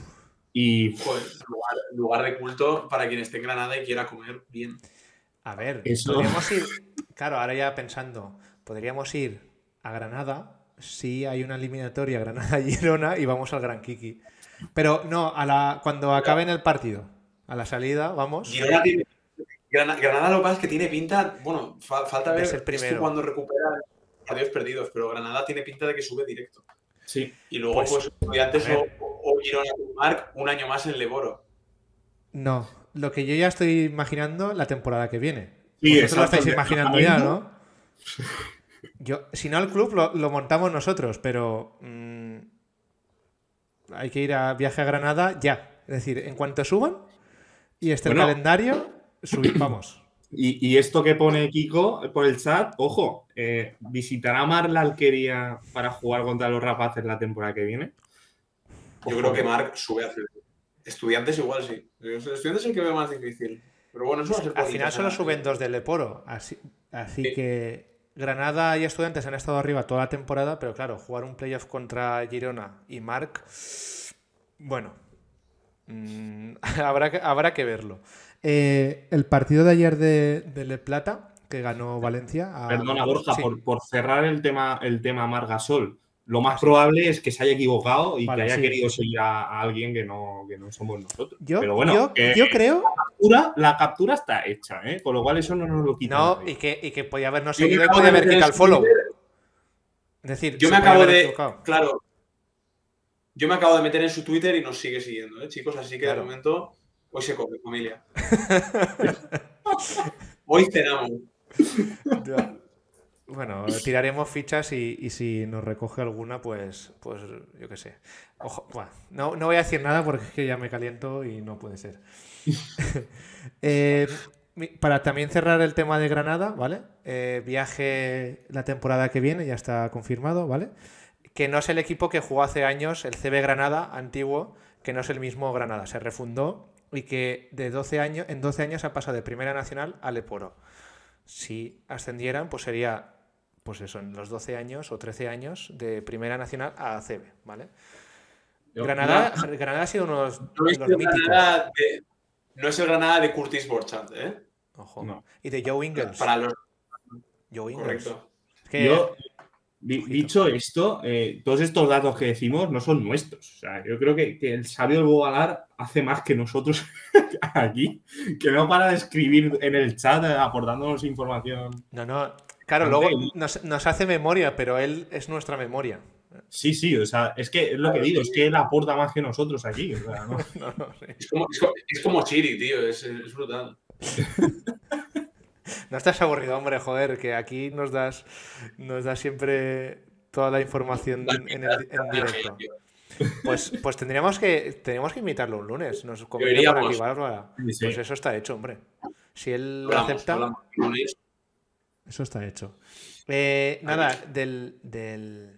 Speaker 3: y
Speaker 2: pues, lugar, lugar de culto para quien esté en Granada y quiera comer bien.
Speaker 1: A ver,
Speaker 3: Eso-
Speaker 1: podríamos ir, claro, ahora ya pensando, podríamos ir a Granada si hay una eliminatoria Granada-Girona y vamos al Gran Kiki. Pero no, a la, cuando acabe en el partido, a la salida, vamos.
Speaker 2: Girona tiene- Granada, Granada lo que pasa es que tiene pinta, bueno, fa- falta
Speaker 1: De
Speaker 2: ver
Speaker 1: ser
Speaker 2: esto
Speaker 1: primero.
Speaker 2: cuando recupera partidos perdidos, pero Granada tiene pinta de que sube directo.
Speaker 3: sí,
Speaker 2: Y luego,
Speaker 1: Pues,
Speaker 2: pues, Estudiantes
Speaker 1: a
Speaker 2: o,
Speaker 1: ver.
Speaker 2: o Girona con Marc un año más en Leboro.
Speaker 1: No, lo que yo ya estoy imaginando la temporada que viene.
Speaker 3: Sí,
Speaker 1: Vosotros lo estáis
Speaker 3: exacto.
Speaker 1: imaginando ya, ¿no? Yo, si no, el club lo, lo montamos nosotros, pero mmm, hay que ir a viaje a Granada ya. Es decir, en cuanto suban y esté bueno, el calendario, subir, vamos.
Speaker 3: Y, y esto que pone Kiko por el chat, ojo, eh, ¿visitará Marc la Alquería para jugar contra los Rapaces la temporada que viene?
Speaker 2: Yo ojo. creo que Marc sube a C B. Estudiantes igual sí. Estudiantes es el que veo más difícil. Pero bueno, eso va a ser
Speaker 1: Al final solo suben dos del Leporo, así, así sí. que Granada y Estudiantes han estado arriba toda la temporada, pero claro, jugar un playoff contra Girona y Marc, bueno, mmm, habrá, que, habrá que verlo. Eh, el partido de ayer de, de Le Plata, que ganó Valencia. A...
Speaker 3: Perdona, Borja, sí. por, por cerrar el tema, el tema Marc Gasol. Lo más ah, sí. probable es que se haya equivocado y vale, que haya sí. querido seguir a, a alguien que no, que no somos nosotros.
Speaker 1: Yo,
Speaker 3: Pero bueno,
Speaker 1: yo,
Speaker 3: eh,
Speaker 1: yo creo.
Speaker 3: La captura, la captura está hecha, ¿eh? Con lo cual eso no nos lo quita.
Speaker 1: No, y que, y que podía habernos seguido y podía haber quitado el follow. Es decir,
Speaker 2: yo me acabo de. Equivocado. Claro. Yo me acabo de meter en su Twitter y nos sigue siguiendo, ¿eh, chicos? Así que claro. de momento, hoy se come, familia. Hoy cenamos.
Speaker 1: Ya. Bueno, tiraremos fichas y, y si nos recoge alguna, pues, pues yo qué sé. Ojo, bueno, no, no voy a decir nada porque es que ya me caliento y no puede ser. eh, para también cerrar el tema de Granada, ¿vale? Eh, viaje la temporada que viene, ya está confirmado, ¿vale? Que no es el equipo que jugó hace años, el C B Granada antiguo, que no es el mismo Granada, se refundó y que de doce años, en doce años ha pasado de Primera Nacional a Leporo. Si ascendieran, pues sería, pues eso, en los doce años o trece años de Primera Nacional a C B, ¿vale? Yo, Granada, no, Granada ha sido uno de los,
Speaker 2: no
Speaker 1: de los míticos.
Speaker 2: De, no es el Granada de Curtis Borchardt, ¿eh?
Speaker 1: Ojo. No. Y de Joe Ingles.
Speaker 2: Para los...
Speaker 1: Joe Ingles.
Speaker 2: Correcto.
Speaker 3: Es que... Yo, dicho esto, eh, todos estos datos que decimos no son nuestros. O sea, yo creo que, que el sabio del Bogalar hace más que nosotros aquí, que no para de escribir en el chat aportándonos información.
Speaker 1: No, no. Claro, luego nos, nos hace memoria, pero él es nuestra memoria.
Speaker 3: Sí, sí, o sea, es que es lo que digo, es que él aporta más que nosotros aquí. O sea, ¿no?
Speaker 1: no, no, sí.
Speaker 2: es, como, es, como, es como Siri, tío, es, es brutal.
Speaker 1: No estás aburrido, hombre, joder, que aquí nos das, nos das siempre toda la información en, el, en directo. Pues, pues tendríamos que tendríamos que invitarlo un lunes. Nos conviene por aquí, Bárbara. Pues eso está hecho, hombre. Si él lo acepta, eso está hecho. Eh, nada, del... del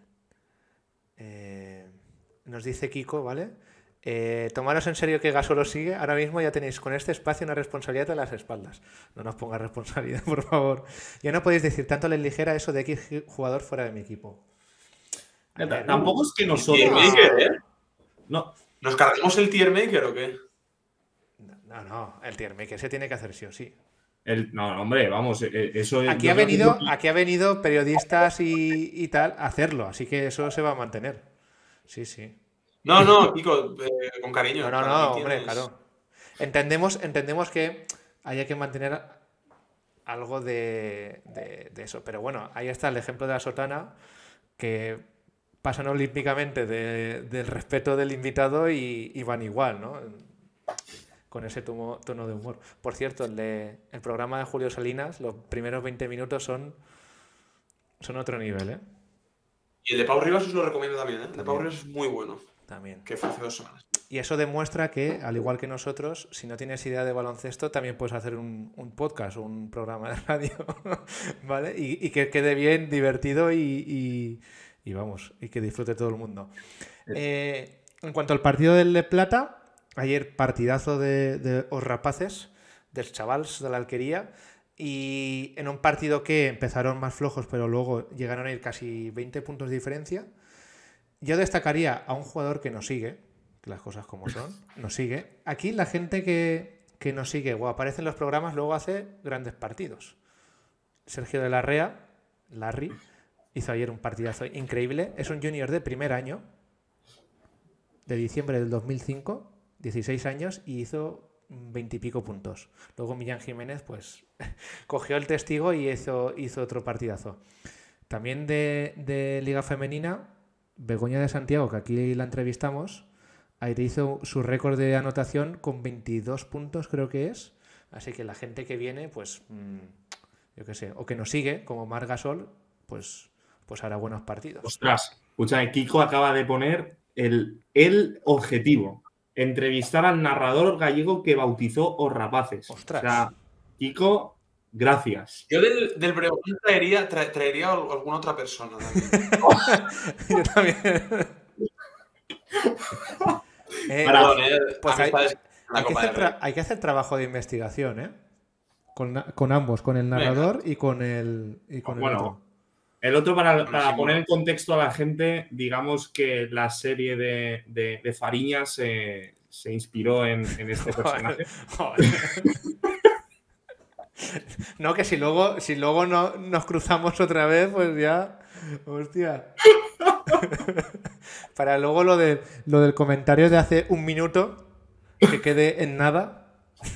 Speaker 1: eh, nos dice Kiko, ¿vale? Eh, tomaros en serio que Gasol os sigue. Ahora mismo ya tenéis con este espacio una responsabilidad en las espaldas. No nos pongas responsabilidad, por favor. Ya no podéis decir tanto la ligera eso de X jugador fuera de mi equipo.
Speaker 3: Ver, tampoco es que nosotros...
Speaker 2: Maker, ¿eh?
Speaker 3: No.
Speaker 2: ¿Nos cargamos el tier maker o qué?
Speaker 1: No, no, el tier maker se tiene que hacer sí o sí.
Speaker 3: El, no, hombre, vamos, eso...
Speaker 1: Aquí ha, venido, que... aquí ha venido periodistas y, y tal a hacerlo, así que eso se va a mantener. Sí, sí.
Speaker 2: No, no, Kiko, eh, con cariño.
Speaker 1: No, no, no, hombre, claro. Entendemos, entendemos que haya que mantener algo de, de, de eso. Pero bueno, ahí está el ejemplo de la sotana, que pasan olímpicamente de, del respeto del invitado y, y van igual, ¿no? Con ese tono, tono de humor. Por cierto, el, de, el programa de Julio Salinas, los primeros veinte minutos son, son otro nivel, ¿eh?
Speaker 2: Y el de Pau Rivas os lo recomiendo también, ¿eh? El de Pau Rivas es muy bueno.
Speaker 1: También.
Speaker 2: Que fue hace dos semanas.
Speaker 1: Y eso demuestra que, al igual que nosotros, si no tienes idea de baloncesto, también puedes hacer un, un podcast o un programa de radio, ¿vale? Y, y que quede bien, divertido y, y, y vamos, y que disfrute todo el mundo. Eh, en cuanto al partido del Le Plata, ayer partidazo de, de Os Rapaces, dels chavals de la Alquería, y en un partido que empezaron más flojos, pero luego llegaron a ir casi veinte puntos de diferencia. Yo destacaría a un jugador que nos sigue, que las cosas como son, nos sigue. Aquí la gente que, que nos sigue o aparece en los programas luego hace grandes partidos. Sergio de la Rea, Larry, hizo ayer un partidazo increíble. Es un junior de primer año, de diciembre del dos mil cinco, dieciséis años, y hizo veintipico puntos. Luego Millán Jiménez pues cogió el testigo y hizo, hizo otro partidazo. También de, de Liga Femenina, Begoña de Santiago, que aquí la entrevistamos, ahí hizo su récord de anotación con veintidós puntos, creo que es. Así que la gente que viene, pues, mmm, yo qué sé, o que nos sigue, como Marc Gasol, pues, pues hará buenos partidos.
Speaker 3: Ostras, escucha, Kiko acaba de poner el, el objetivo. Entrevistar al narrador gallego que bautizó Os Rapaces.
Speaker 1: Ostras.
Speaker 3: O sea, Kiko, gracias.
Speaker 2: Yo del, del Breogán traería, tra, traería a alguna otra persona también.
Speaker 1: Yo también. eh,
Speaker 2: Perdón, eh,
Speaker 1: pues hay,
Speaker 2: amistades en la
Speaker 1: hay, que
Speaker 2: Copa
Speaker 1: hacer
Speaker 2: del Rey.
Speaker 1: tra- hay que hacer trabajo de investigación, ¿eh? Con, con ambos, con el narrador y con el, y con
Speaker 3: Bueno,
Speaker 1: el otro.
Speaker 3: El otro, para,
Speaker 2: Bueno,
Speaker 3: para
Speaker 2: sí,
Speaker 3: poner
Speaker 2: bueno.
Speaker 3: en contexto a la gente, digamos que la serie de, de, de Fariña se, se inspiró en, en este personaje.
Speaker 1: Joder. No, que si luego, si luego no, nos cruzamos otra vez, pues ya. Hostia. Para luego lo, de, lo del comentario de hace un minuto, que quede en nada.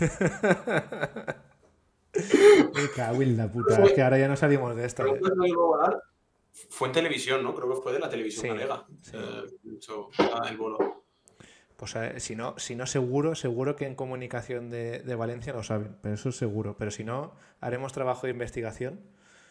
Speaker 1: Me cago en la puta. Es que ahora ya no salimos de esto. ¿eh?
Speaker 2: Fue en televisión, ¿no? Creo que fue de la televisión
Speaker 1: Sí,
Speaker 2: galega.
Speaker 1: sí.
Speaker 2: Eh, hecho, ah, el bolo.
Speaker 1: Pues eh, si no, si no seguro, seguro que en comunicación de, de Valencia lo saben, pero eso es seguro. Pero si no, haremos trabajo de investigación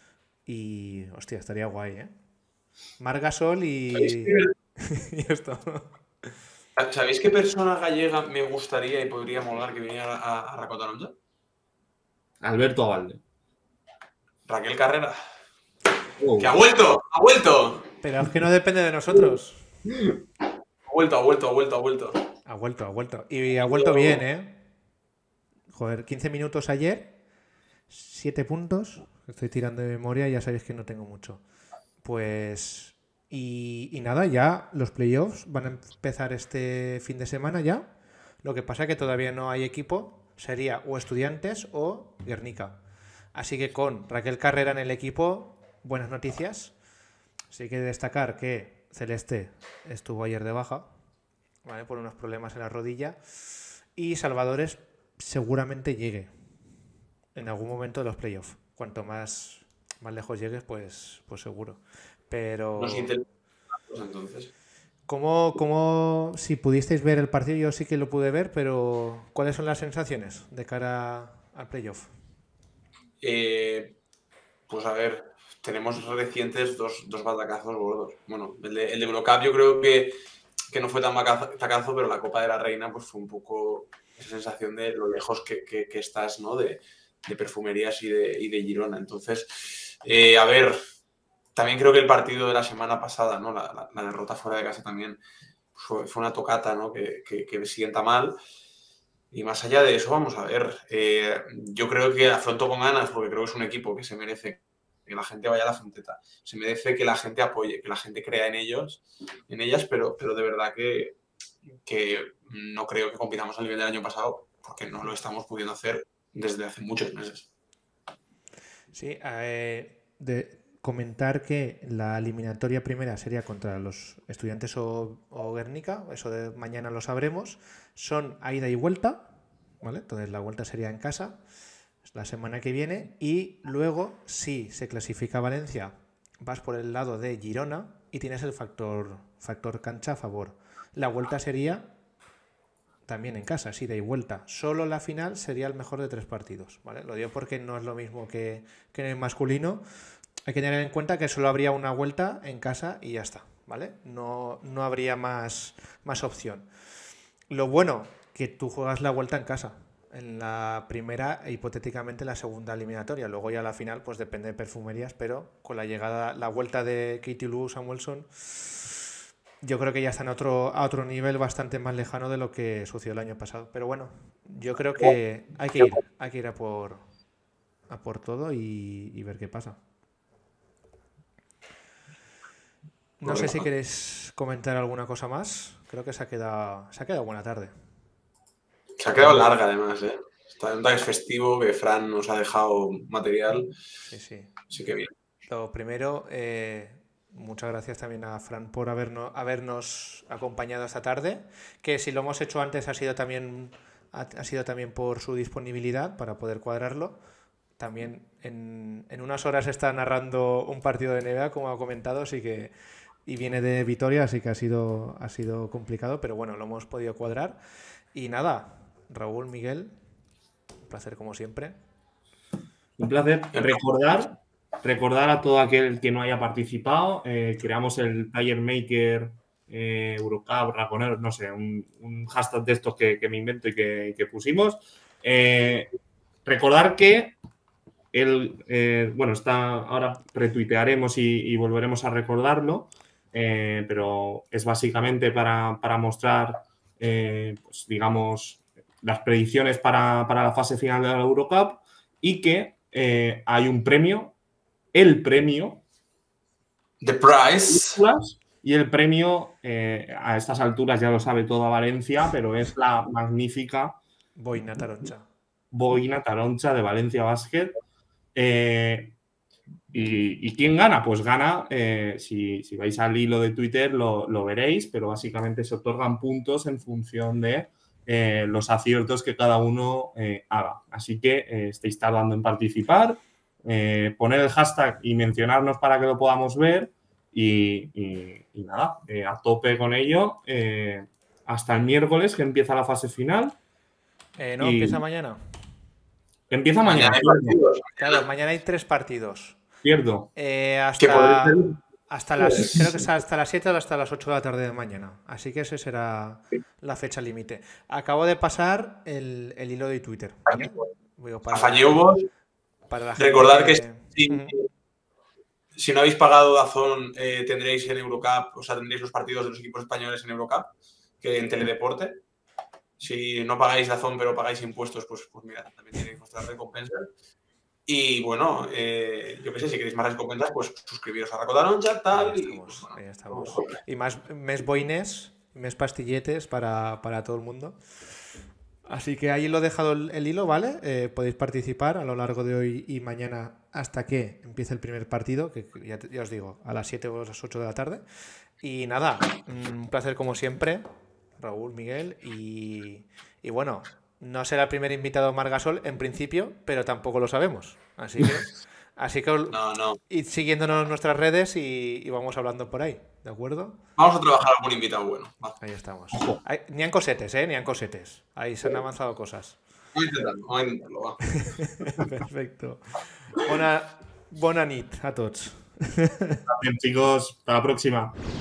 Speaker 1: y, hostia, estaría guay, ¿eh? Margasol y... y esto.
Speaker 2: ¿Sabéis qué persona gallega me gustaría y podría molar que viniera a, a Racotaronja?
Speaker 3: Alberto Abalde.
Speaker 2: Raquel Carrera.
Speaker 3: Oh.
Speaker 2: ¡Que ha vuelto! ¡Ha vuelto!
Speaker 1: Pero es que no depende de nosotros.
Speaker 2: Ha vuelto, ha vuelto, ha vuelto, ha vuelto.
Speaker 1: Ha vuelto, ha vuelto. Y ha vuelto bien, ¿eh? Joder, quince minutos ayer, siete puntos. Estoy tirando de memoria y ya sabéis que no tengo mucho. Pues... Y, y nada, ya los playoffs van a empezar este fin de semana ya. Lo que pasa es que todavía no hay equipo. Sería o Estudiantes o Guernica. Así que con Raquel Carrera en el equipo, buenas noticias. Así que hay que destacar que Celeste estuvo ayer de baja, ¿vale? Por unos problemas en la rodilla. Y Salvadores seguramente llegue en algún momento de los playoffs. Cuanto más, más lejos llegues, pues, pues seguro. Pero...
Speaker 2: Nos interesamos entonces.
Speaker 1: ¿Cómo, cómo, si pudisteis ver el partido, yo sí que lo pude ver, pero ¿cuáles son las sensaciones de cara al playoff?
Speaker 2: Eh, pues a ver, tenemos recientes dos, dos batacazos gordos. Bueno, el de, el de Eurocup yo creo que, que no fue tan batacazo, pero la Copa de la Reina pues fue un poco esa sensación de lo lejos que, que, que estás, ¿no? De, de Perfumerías y de, y de Girona. Entonces, eh, a ver... También creo que el partido de la semana pasada, ¿no? la, la, la derrota fuera de casa también fue, fue una tocata, ¿no? que, que, que sienta mal. Y más allá de eso, vamos a ver. Eh, yo creo que afronto con ganas, porque creo que es un equipo que se merece que la gente vaya a la Fonteta. Se merece que la gente apoye, que la gente crea en ellos, en ellas, pero, pero de verdad que, que no creo que compitamos al nivel del año pasado, porque no lo estamos pudiendo hacer desde hace muchos meses.
Speaker 1: Sí, eh, de... comentar que la eliminatoria primera sería contra los Estudiantes o, o Guernica, eso de mañana lo sabremos, son a ida y vuelta, ¿vale? Entonces la vuelta sería en casa la semana que viene y luego si se clasifica Valencia vas por el lado de Girona y tienes el factor, factor cancha a favor. La vuelta sería también en casa, es ida y vuelta. Solo la final sería el mejor de tres partidos, ¿vale? Lo digo porque no es lo mismo que, que en el masculino. Hay que tener en cuenta que solo habría una vuelta en casa y ya está, ¿vale? No, no habría más, más opción. Lo bueno, que tú juegas la vuelta en casa. En la primera e hipotéticamente la segunda eliminatoria. Luego ya la final, pues depende de Perfumerías, pero con la llegada, la vuelta de Katie Lou Samuelson, yo creo que ya están a otro, a otro nivel bastante más lejano de lo que sucedió el año pasado. Pero bueno, yo creo que hay que ir, hay que ir a por, a por todo y, y ver qué pasa. No sé si queréis comentar alguna cosa más. Creo que se ha quedado, se ha quedado buena tarde.
Speaker 2: Se ha quedado larga además, ¿eh? Está en es festivo, que Fran nos ha dejado material.
Speaker 1: Sí, sí.
Speaker 2: Así que bien.
Speaker 1: Lo primero, eh, muchas gracias también a Fran por habernos, habernos acompañado esta tarde. Que si lo hemos hecho antes ha sido también, ha, ha sido también por su disponibilidad para poder cuadrarlo. También en, en unas horas está narrando un partido de N B A, como ha comentado, así que... Y viene de Vitoria, así que ha sido, ha sido complicado, pero bueno, lo hemos podido cuadrar. Y nada, Raúl, Miguel, un placer como siempre.
Speaker 3: Un placer. Recordar recordar a todo aquel que no haya participado, eh, creamos el Taller Maker eh, Eurocup, Raconero, no sé, un, un hashtag de estos que, que me invento y que, que pusimos. Eh, recordar que el, eh, bueno, está, ahora retuitearemos y, y volveremos a recordarlo, eh, pero es básicamente para, para mostrar, eh, pues, digamos, las predicciones para, para la fase final de la Eurocup y que eh, hay un premio, el premio.
Speaker 2: The prize.
Speaker 3: Y el premio, eh, a estas alturas ya lo sabe toda Valencia, pero es la magnífica
Speaker 1: Boina Taroncha.
Speaker 3: Boina Taroncha de Valencia Basket. Eh, y, ¿Y quién gana? Pues gana, eh, si, si vais al hilo de Twitter lo, lo veréis, pero básicamente se otorgan puntos en función de eh, los aciertos que cada uno eh, haga. Así que eh, estáis tardando en participar, eh, poner el hashtag y mencionarnos para que lo podamos ver y, y, y nada, eh, a tope con ello eh, hasta el miércoles que empieza la fase final.
Speaker 1: Eh, no, y... empieza mañana.
Speaker 3: Empieza mañana.
Speaker 2: mañana
Speaker 1: claro, mañana hay tres partidos.
Speaker 3: Cierto.
Speaker 1: Eh, hasta, hasta las, creo que es hasta las siete o hasta las ocho de la tarde de mañana. Así que esa será la fecha límite. Acabo de pasar el, el hilo de Twitter. ¿Vale?
Speaker 2: Afañeubos. Recordar que, que si, uh-huh. si no habéis pagado Dazón, eh, tendréis en Eurocup, o sea, tendréis los partidos de los equipos españoles en Eurocup, que en Teledeporte. Si no pagáis Dazón pero pagáis impuestos, pues, pues mira, también tenéis vuestras recompensas. Y bueno, eh, yo qué sé, si queréis más recompensas, pues suscribiros a Raco Taroncha, tal.
Speaker 1: Ahí estamos, y, bueno, ahí estamos. Y más mes boines, mes pastilletes para, para todo el mundo. Así que ahí lo he dejado el, el hilo, ¿vale? Eh, podéis participar a lo largo de hoy y mañana hasta que empiece el primer partido, que ya, ya os digo, a las siete o a las ocho de la tarde. Y nada, un placer como siempre. Raúl, Miguel, y, y bueno, no será el primer invitado Margasol en principio, pero tampoco lo sabemos. Así que, así que
Speaker 2: no, no.
Speaker 1: id siguiéndonos en nuestras redes y, y vamos hablando por ahí, ¿de acuerdo?
Speaker 2: Vamos a trabajar algún invitado bueno. Va.
Speaker 1: Ahí estamos. Hay, ni han cosetes, ¿eh? Ni han cosetes. Ahí se han avanzado cosas.
Speaker 2: Voy a intentarlo, voy a intentarlo, va.
Speaker 1: Perfecto. Bona, bona nit a tots.
Speaker 3: Bien, chicos, hasta la próxima.